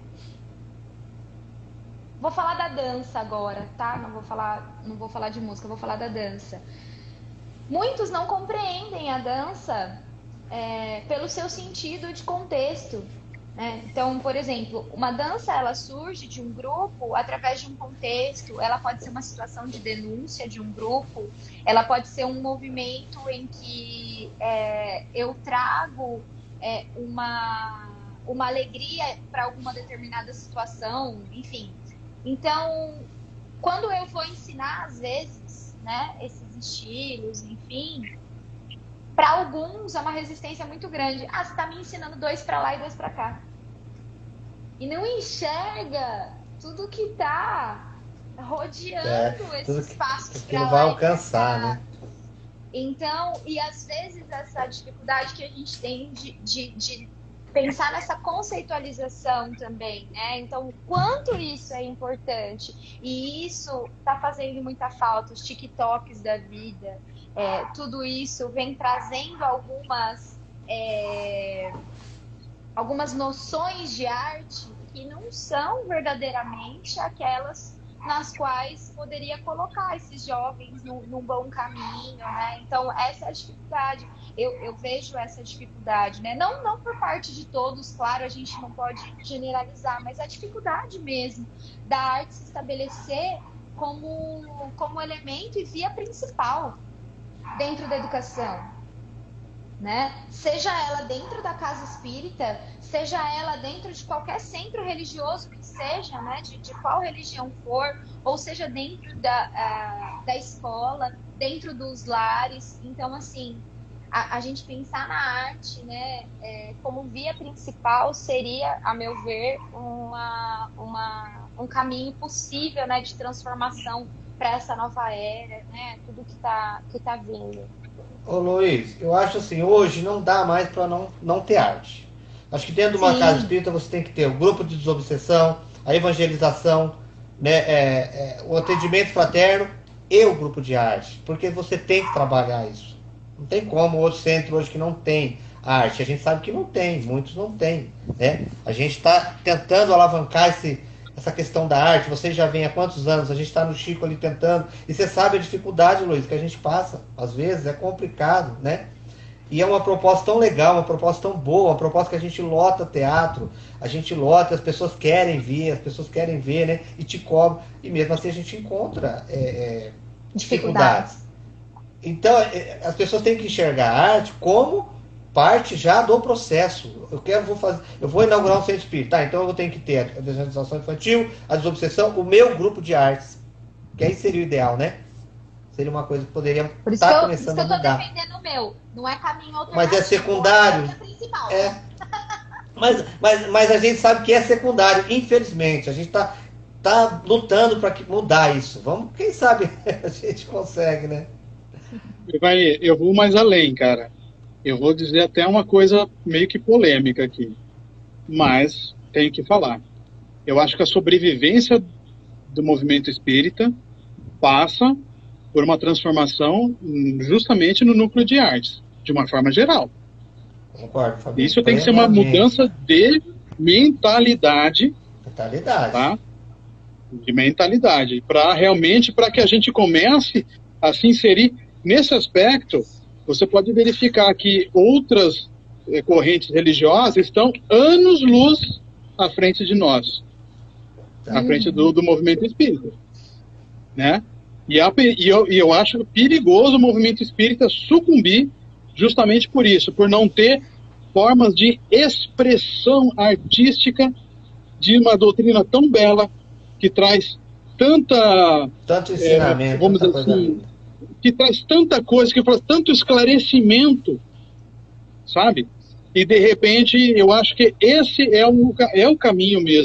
Vou falar da dança agora, tá? Não vou falar, não vou falar de música, vou falar da dança. Muitos não compreendem a dança é, pelo seu sentido de contexto, né? Então, por exemplo, uma dança, ela surge de um grupo através de um contexto. Ela pode ser uma situação de denúncia de um grupo, ela pode ser um movimento em que é, eu trago é, uma, uma alegria para alguma determinada situação, enfim. Então, quando eu vou ensinar, às vezes, né, esses estilos, enfim, para alguns é uma resistência muito grande. Ah, você está me ensinando dois para lá e dois para cá. E não enxerga tudo que está rodeando é, esses que, passos para lá. Que não vai alcançar, né? Então, e às vezes essa dificuldade que a gente tem de... de, de pensar nessa conceitualização também, né? Então, o quanto isso é importante. E isso está fazendo muita falta, os TikToks da vida, é, tudo isso vem trazendo algumas, é, algumas noções de arte que não são verdadeiramente aquelas nas quais poderia colocar esses jovens num, num bom caminho, né? Então, essa é a dificuldade. Eu, eu vejo essa dificuldade, né? Não, não por parte de todos, claro, a gente não pode generalizar, mas a dificuldade mesmo da arte se estabelecer como, como elemento e via principal dentro da educação, né? Seja ela dentro da casa espírita, seja ela dentro de qualquer centro religioso que seja, né? De, de qual religião for, ou seja dentro da, a, da escola, dentro dos lares. Então, assim, a, a gente pensar na arte, né, é, como via principal seria, a meu ver, uma, uma, um caminho possível, né, de transformação para essa nova era, né, tudo que está que tá vindo. Ô Luiz, eu acho assim, hoje não dá mais para não, não ter arte. Acho que dentro de uma Sim. casa espírita você tem que ter o grupo de desobsessão, a evangelização, né, é, é, o atendimento fraterno e o grupo de arte, porque você tem que trabalhar isso. Não tem como outro centro hoje que não tem arte. A gente sabe que não tem, muitos não têm, né? A gente está tentando alavancar esse, essa questão da arte. Você já vem há quantos anos? A gente está no Chico ali tentando. E você sabe a dificuldade, Luiz, que a gente passa. Às vezes é complicado, né? E é uma proposta tão legal, uma proposta tão boa, uma proposta que a gente lota teatro, a gente lota, as pessoas querem ver, as pessoas querem ver, né? E te cobram. E mesmo assim a gente encontra é, é, dificuldades. Então, as pessoas têm que enxergar a arte como parte já do processo. Eu quero, vou fazer, eu vou inaugurar um centro espírita, tá? Então eu vou ter que ter a desenradização infantil, a desobsessão, o meu grupo de artes. Que aí seria o ideal, né? Seria uma coisa que poderia estar tá começando a mudar. Por isso que eu tô defendendo o meu. Não é caminho alternativo. Mas é secundário. É principal. É. Mas, mas, mas a gente sabe que é secundário, infelizmente. A gente está tá lutando para mudar isso. Vamos, quem sabe a gente consegue, né? Vai, eu vou mais além, cara. Eu vou dizer até uma coisa meio que polêmica aqui, mas tenho que falar. Eu acho que a sobrevivência do movimento espírita passa por uma transformação justamente no núcleo de artes, de uma forma geral. Concordo, Fabio. Isso tem que ser uma mudança de mentalidade. Mentalidade. Tá? De mentalidade. Para realmente, para que a gente comece a se inserir nesse aspecto. Você pode verificar que outras eh, correntes religiosas estão anos-luz à frente de nós, à frente do, do movimento espírita, né? E, a, e, eu, e eu acho perigoso o movimento espírita sucumbir justamente por isso, por não ter formas de expressão artística de uma doutrina tão bela, que traz tanta... Tanto ensinamento, é, vamos dizer assim, que traz tanta coisa, que faz tanto esclarecimento, sabe? E, de repente, eu acho que esse é o, é o caminho mesmo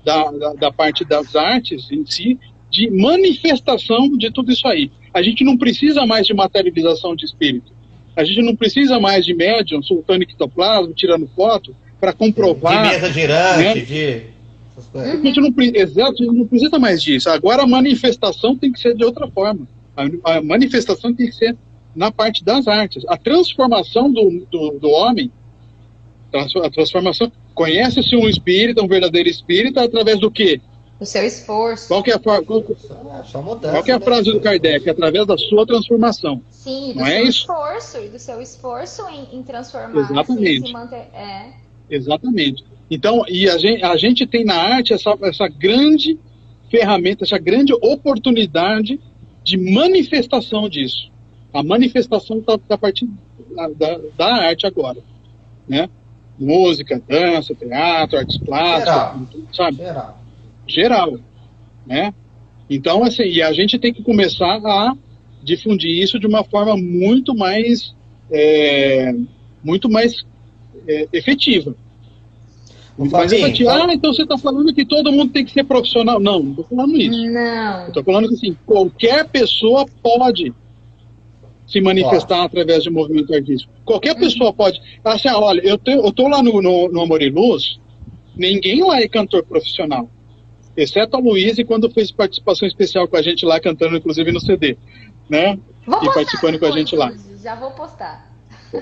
da, da, da parte das artes em si, de manifestação de tudo isso aí. A gente não precisa mais de materialização de espírito. A gente não precisa mais de médium soltando ectoplasma, tirando foto, para comprovar... De mesa girante, né? de... A gente não, exato, a gente não precisa mais disso. Agora a manifestação tem que ser de outra forma. A, a manifestação tem que ser na parte das artes. A transformação do, do, do homem, a transformação... Conhece-se um espírito, um verdadeiro espírito, através do quê? Do seu esforço. Qual que é a, qual, qual, Só mudança, qual que é a né? frase do Kardec? Através da sua transformação. Sim, do não seu é isso? esforço, e do seu esforço em, em transformar. Exatamente. Se manter, é. Exatamente. Então, e a gente, a gente tem na arte essa, essa grande ferramenta, essa grande oportunidade de manifestação disso. A manifestação está tá a partir da, da, da arte agora, né? Música, dança, teatro, artes plásticas, sabe? Geral. Geral, né? Então, assim, e a gente tem que começar a difundir isso de uma forma muito mais, é, muito mais é, efetiva. Muito mais efetiva. Ah, então você está falando que todo mundo tem que ser profissional? Não, não estou falando isso. Não. Estou falando que, assim, qualquer pessoa pode se manifestar pode. através de movimento artístico. Qualquer pessoa pode. Assim, olha, eu estou lá no, no, no Amor e Luz, ninguém lá é cantor profissional. Exceto a Luísa, quando fez participação especial com a gente lá, cantando inclusive no C D, né? Vou e participando com a gente lá. Já vou postar.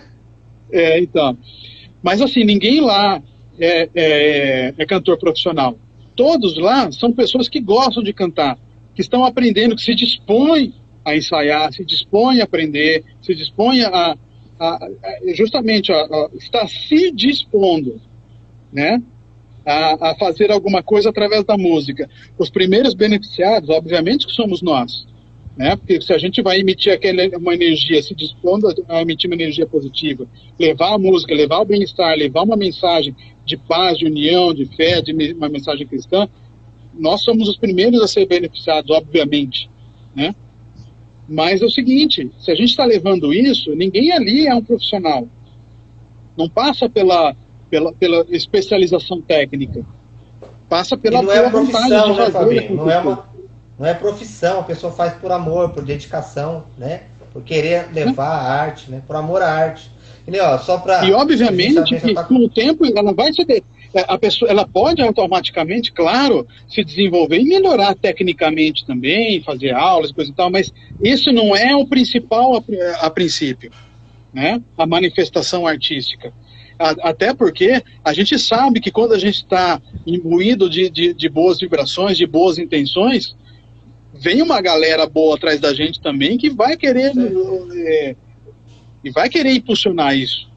É, então. Mas assim, ninguém lá é, é, é cantor profissional. Todos lá são pessoas que gostam de cantar, que estão aprendendo, que se dispõem a ensaiar, se dispõem a aprender, se dispõem a, a, a justamente a, a estar se dispondo, né? A, a fazer alguma coisa através da música. Os primeiros beneficiados, obviamente, que somos nós, né? Porque se a gente vai emitir aquela, uma energia, se dispondo a emitir uma energia positiva, levar a música, levar o bem-estar, levar uma mensagem de paz, de união, de fé, de uma mensagem cristã, nós somos os primeiros a ser beneficiados, obviamente, né? Mas é o seguinte, se a gente está levando isso, ninguém ali é um profissional. Não passa pela... Pela, pela especialização técnica. Passa pela, e não é pela profissão, vontade de né, fazer. Fabinho? Não é, uma, não é profissão, a pessoa faz por amor, por dedicação, né? Por querer levar a arte, né? Por amor à arte. E, ó, só pra, e obviamente que tá... com o tempo ela vai se de... a pessoa, ela pode automaticamente, claro, se desenvolver e melhorar tecnicamente também, fazer aulas, coisa e tal, mas isso não é o principal a, a princípio, né? A manifestação artística. Até porque a gente sabe que quando a gente está imbuído de, de, de boas vibrações, de boas intenções, vem uma galera boa atrás da gente também que vai querer é, e vai querer impulsionar isso.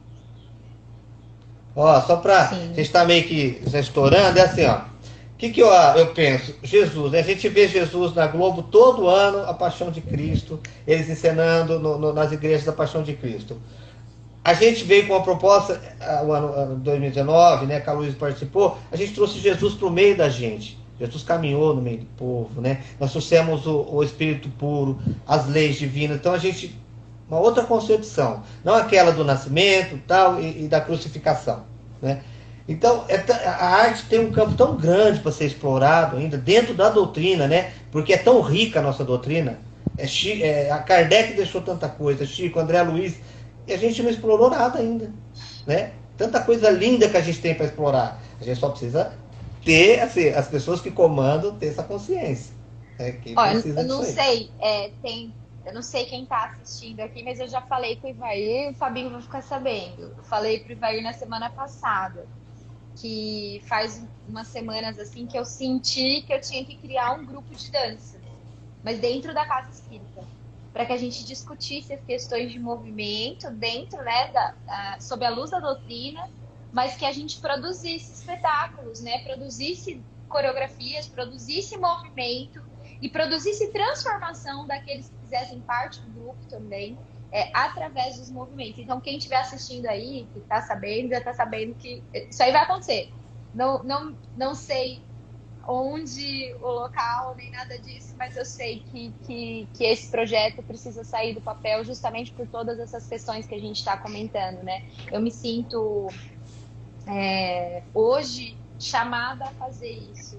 Ó, só para a gente está meio que já estourando, é assim, ó. O que, que eu, eu penso? Jesus, né? A gente vê Jesus na Globo todo ano, a Paixão de Cristo, eles encenando no, no, nas igrejas da Paixão de Cristo. A gente veio com uma proposta, o ano, ano dois mil e dezenove, né, que a Luísa participou, a gente trouxe Jesus para o meio da gente. Jesus caminhou no meio do povo, né? Nós trouxemos o, o Espírito puro, as leis divinas. Então a gente, uma outra concepção, não aquela do nascimento tal, e, e da crucificação, né? Então é, a arte tem um campo tão grande para ser explorado ainda dentro da doutrina, né? Porque é tão rica a nossa doutrina. É, é, a Kardec deixou tanta coisa, Chico, André Luiz, e a gente não explorou nada ainda, né? Tanta coisa linda que a gente tem para explorar. A gente só precisa ter, assim, as pessoas que comandam, ter essa consciência. Né? Que Olha, eu não sei, é, tem, eu não sei quem está assistindo aqui, mas eu já falei com o Ivair, o Fabinho vai ficar sabendo. Eu falei para o Ivair na semana passada, que faz umas semanas assim que eu senti que eu tinha que criar um grupo de dança, mas dentro da Casa Espírita, para que a gente discutisse as questões de movimento dentro, né, da, da, sob a luz da doutrina, mas que a gente produzisse espetáculos, né, produzisse coreografias, produzisse movimento e produzisse transformação daqueles que fizessem parte do grupo também, é, através dos movimentos. Então, quem estiver assistindo aí, que está sabendo, já está sabendo que isso aí vai acontecer. Não, não, não sei onde, o local, nem nada disso, mas eu sei que, que, que esse projeto precisa sair do papel justamente por todas essas questões que a gente está comentando, né? Eu me sinto, é, hoje, chamada a fazer isso.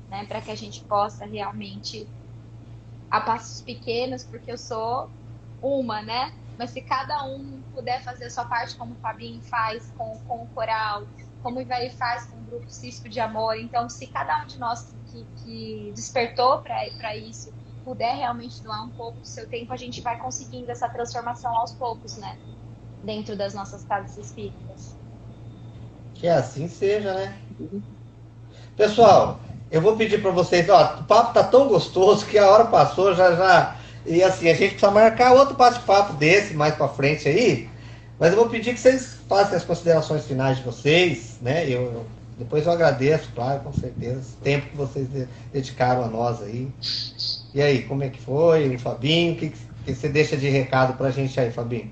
né? Para que a gente possa realmente, a passos pequenos, porque eu sou uma, né? Mas se cada um puder fazer a sua parte, como o Fabinho faz com, com o coral, como o Ivaí faz com o grupo Cisco de Amor, então se cada um de nós que, que despertou para isso puder realmente doar um pouco do seu tempo, a gente vai conseguindo essa transformação aos poucos, né? Dentro das nossas casas espíritas. Que assim seja, né? Pessoal, eu vou pedir para vocês, ó, o papo tá tão gostoso que a hora passou, já já. E assim, a gente precisa marcar outro bate-papo desse mais para frente aí. Mas eu vou pedir que vocês façam as considerações finais de vocês, né? Eu, eu depois eu agradeço, claro, com certeza, o tempo que vocês dedicaram a nós aí. E aí, como é que foi, o Fabinho? O que, que você deixa de recado pra gente aí, Fabinho?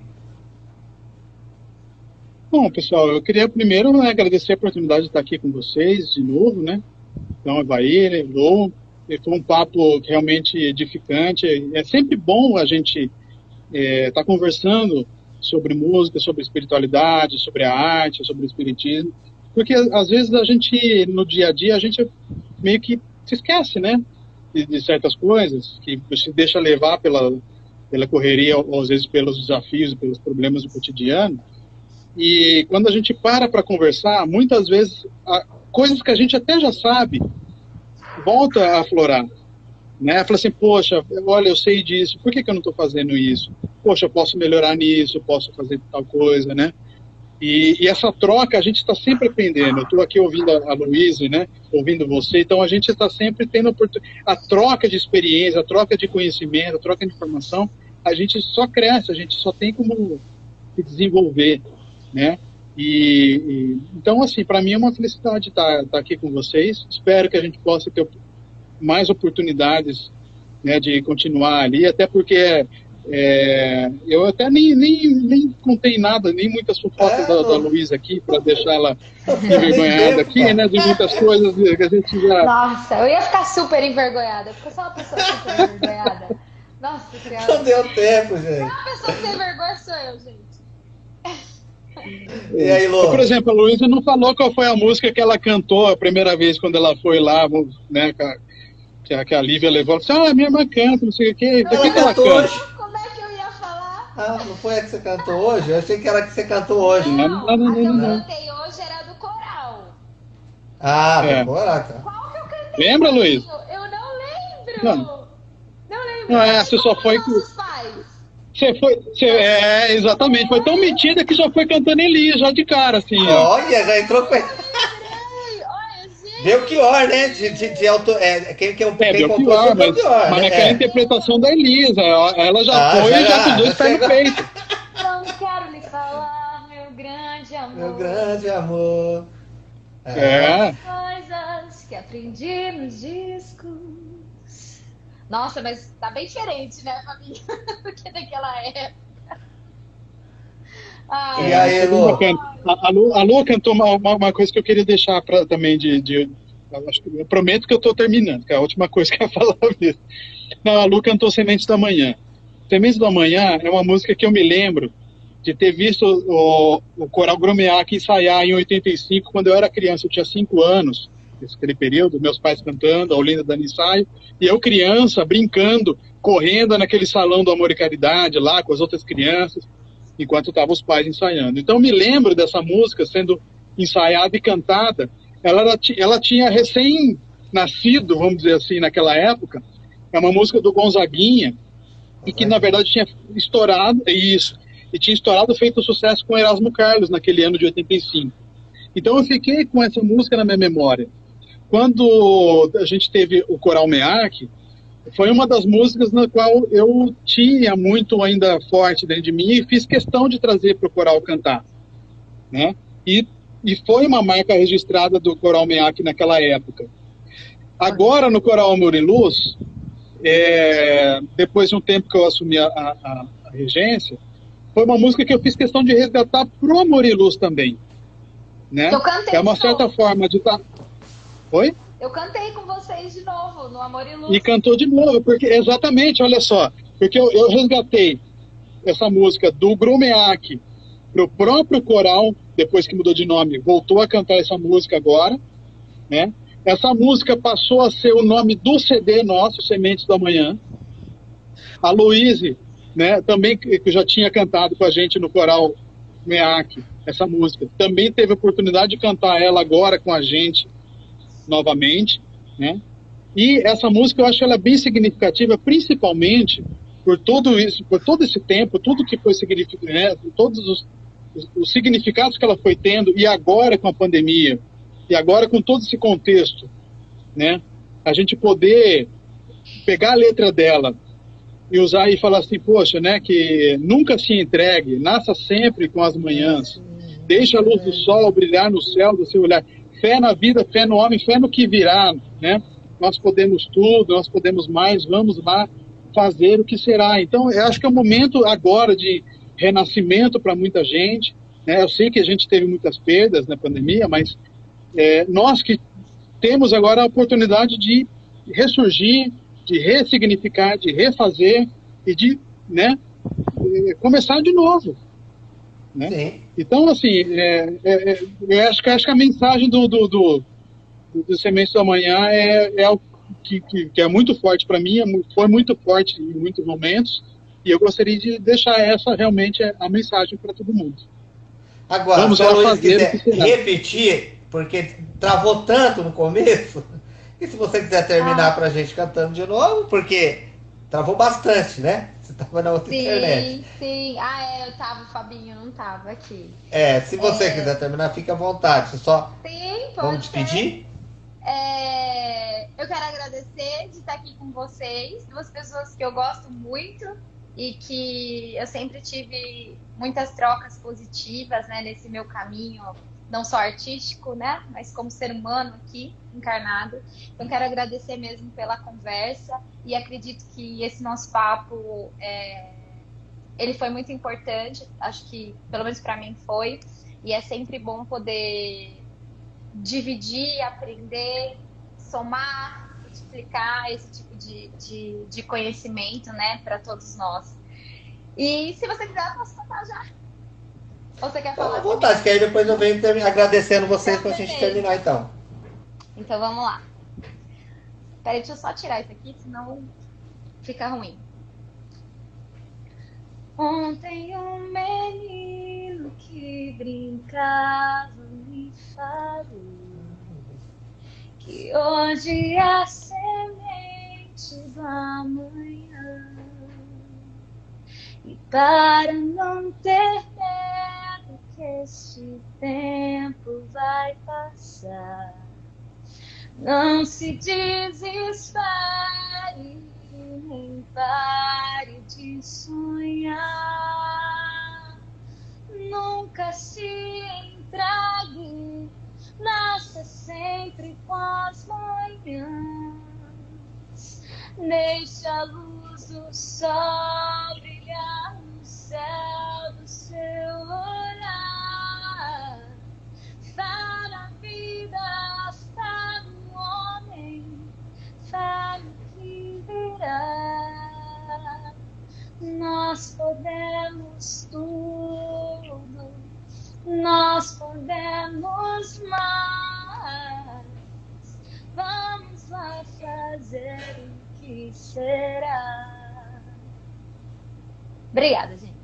Bom, pessoal, eu queria primeiro, né, agradecer a oportunidade de estar aqui com vocês de novo, né? Então, Ivaí, Lô, foi um papo realmente edificante. É sempre bom a gente estar é, tá conversando sobre música, sobre espiritualidade, sobre a arte, sobre o espiritismo, porque às vezes a gente, no dia a dia, a gente meio que se esquece, né? De, de certas coisas, que se deixa levar pela, pela correria, ou às vezes pelos desafios, pelos problemas do cotidiano. E quando a gente para para conversar, muitas vezes, a, coisas que a gente até já sabe, volta a aflorar. Né? Fala assim, poxa, olha, eu sei disso, por que, que eu não estou fazendo isso? Poxa, eu posso melhorar nisso, eu posso fazer tal coisa, né? E, e essa troca, a gente está sempre aprendendo. Eu estou aqui ouvindo a, a Luísa, né? Ouvindo você, então a gente está sempre tendo a oportunidade. A troca de experiência, a troca de conhecimento, a troca de informação, a gente só cresce, a gente só tem como se desenvolver, né? E, e então, assim, para mim é uma felicidade estar, estar aqui com vocês. Espero que a gente possa ter mais oportunidades, né, de continuar ali, até porque é, eu até nem, nem, nem contei nada, nem muitas fofocas é, da, da Luísa aqui, para deixar ela envergonhada aqui, né, de muitas coisas que a gente já... Nossa, eu ia ficar super envergonhada, porque eu sou uma pessoa super envergonhada. Nossa Senhora. Não deu tempo, gente. Uma pessoa sem vergonha sou eu, gente. E aí, Lô? Por exemplo, a Luísa não falou qual foi a música que ela cantou a primeira vez quando ela foi lá, né, que a, que a Lívia levou. Ela disse, ah, minha irmã canta, não sei o quê. Por que, que ela canta? Hoje. Como é que eu ia falar? Ah, não foi a que você cantou hoje? Eu achei que era a que você cantou hoje. Não, não, não, não, a que eu não. cantei hoje era do coral. Ah, é. do coral, tá. Qual que eu cantei? Lembra, Luísa? Eu não lembro. Não, não lembro. Não, é, você só foi... Você foi, você, é, exatamente, foi tão metida que já foi cantando Elias, já de cara, assim. Ó. Olha, já entrou com... Belchior, né? De, de, de auto... é, quem, quem, é, quem Belchior, mas, Belchior, mas né? naquela é. interpretação da Elisa, ela já ah, foi já, e já com dois pés no peito. Não quero lhe falar, meu grande amor. Meu grande amor. É. é. Coisas que aprendi nos discos. Nossa, mas tá bem diferente, né, Fabinho? Do que daquela época. Ai, e aí, Lu? A, a, Lu, a Lu cantou uma, uma, uma coisa que eu queria deixar pra, também de... de eu, eu prometo que eu tô terminando, que é a última coisa que eu ia falar mesmo. Não, a Lu cantou Sementes da Manhã. Sementes da Manhã é uma música que eu me lembro de ter visto o, o Coral Grumeac ensaiar em oitenta e cinco, quando eu era criança, eu tinha cinco anos, naquele período, meus pais cantando, a Olinda dando ensaio, e eu criança, brincando, correndo naquele salão do Amor e Caridade, lá com as outras crianças, enquanto estavam os pais ensaiando. Então me lembro dessa música sendo ensaiada e cantada. Ela, era, ela tinha recém-nascido, vamos dizer assim, naquela época. É uma música do Gonzaguinha, e que na verdade tinha estourado, isso, e tinha estourado, feito sucesso com Erasmo Carlos naquele ano de oitenta e cinco. Então eu fiquei com essa música na minha memória. Quando a gente teve o Coral MEAC, foi uma das músicas na qual eu tinha muito ainda forte dentro de mim e fiz questão de trazer para o coral cantar, né? E, e foi uma marca registrada do Coral MEAC naquela época. Agora, no Coral Amor e Luz, é, depois de um tempo que eu assumi a, a, a regência, foi uma música que eu fiz questão de resgatar pro Amor e Luz também, né? Eu cantei é uma certa novo. forma de estar... Tá... Oi? Eu cantei com vocês de novo, no Amor e Luz. E cantou de novo, porque exatamente, olha só, porque eu, eu resgatei essa música do Grumeac pro próprio coral, depois que mudou de nome, voltou a cantar essa música agora, né? Essa música passou a ser o nome do C D nosso, Sementes do Amanhã. A Luíse, né, também que já tinha cantado com a gente no coral Meac, essa música, também teve a oportunidade de cantar ela agora com a gente novamente, né? E essa música eu acho ela bem significativa, principalmente por tudo isso, por todo esse tempo, tudo que foi significado, né, todos os, os, os significados que ela foi tendo, e agora com a pandemia, e agora com todo esse contexto, né, a gente poder pegar a letra dela e usar e falar assim, poxa, né, que nunca se entregue, nasça sempre com as manhãs, deixa a luz do sol brilhar no céu do seu olhar, fé na vida, fé no homem, fé no que virá, né, nós podemos tudo, nós podemos mais, vamos lá fazer o que será. Então, eu acho que é um momento agora de renascimento para muita gente, né, eu sei que a gente teve muitas perdas na pandemia, mas é, nós que temos agora a oportunidade de ressurgir, de ressignificar, de refazer e de, né, começar de novo, né? Sim. Então, assim, é, é, eu acho que, acho que a mensagem do, do, do, do Sementes do Amanhã é, é algo que, que, que é muito forte para mim, foi muito forte em muitos momentos, e eu gostaria de deixar essa realmente a mensagem para todo mundo. Agora, vamos se o Luiz quiser repetir, porque travou tanto no começo, e se você quiser terminar ah. para a gente cantando de novo, porque travou bastante, né? Você estava na outra sim, internet. Sim, sim. Ah, é, eu tava, o Fabinho não tava aqui. É, se você é... quiser terminar, fica à vontade. Você só sim, pode vamos despedir? É... Eu quero agradecer de estar aqui com vocês, duas pessoas que eu gosto muito e que eu sempre tive muitas trocas positivas, né, nesse meu caminho, não só artístico, né, mas como ser humano aqui, encarnado. Então, quero agradecer mesmo pela conversa e acredito que esse nosso papo, é, ele foi muito importante, acho que, pelo menos para mim, foi, e é sempre bom poder dividir, aprender, somar, multiplicar esse tipo de, de, de conhecimento, né, para todos nós. E se você quiser, eu posso contar já. Ou você quer falar? À vontade, que aí depois eu venho ter, agradecendo vocês para a gente terminar, então. Então vamos lá. Peraí, deixa eu só tirar isso aqui, senão fica ruim. Ontem um menino que brincava me falou que hoje é a semente do amanhã. E para não ter medo que este tempo vai passar, não se desespere, nem pare de sonhar. Nunca se entregue, nasça sempre com as manhãs. Deixe a luz do sol brilhar no céu do seu olhar. Fé na vida, fé no homem, fé no que virá. Nós podemos tudo, nós podemos mais. Vamos lá fazer o que será. Obrigada, gente.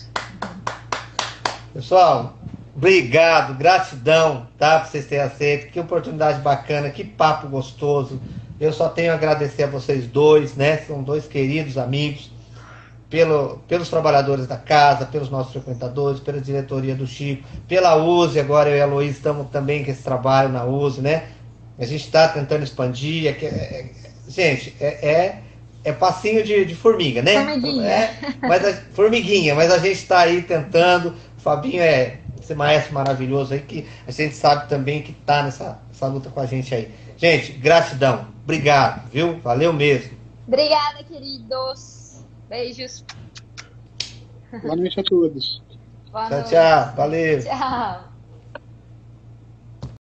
Pessoal, obrigado, gratidão, tá? Por vocês terem aceito. Que oportunidade bacana, que papo gostoso. Eu só tenho a agradecer a vocês dois, né? São dois queridos amigos, pelo, pelos trabalhadores da casa, pelos nossos frequentadores, pela diretoria do Chico, pela U S E. Agora eu e a Luísa estamos também com esse trabalho na U S E, né? A gente está tentando expandir. É, é, gente, é, é, é passinho de, de formiga, né? Formiguinha. É, mas a, formiguinha, mas a gente está aí tentando. O Fabinho é esse maestro maravilhoso aí, que a gente sabe também que está nessa, nessa luta com a gente aí. Gente, gratidão. Obrigado, viu? Valeu mesmo. Obrigada, queridos. Beijos. Boa noite a todos. Boa tchau, noite. tchau. Valeu. Tchau.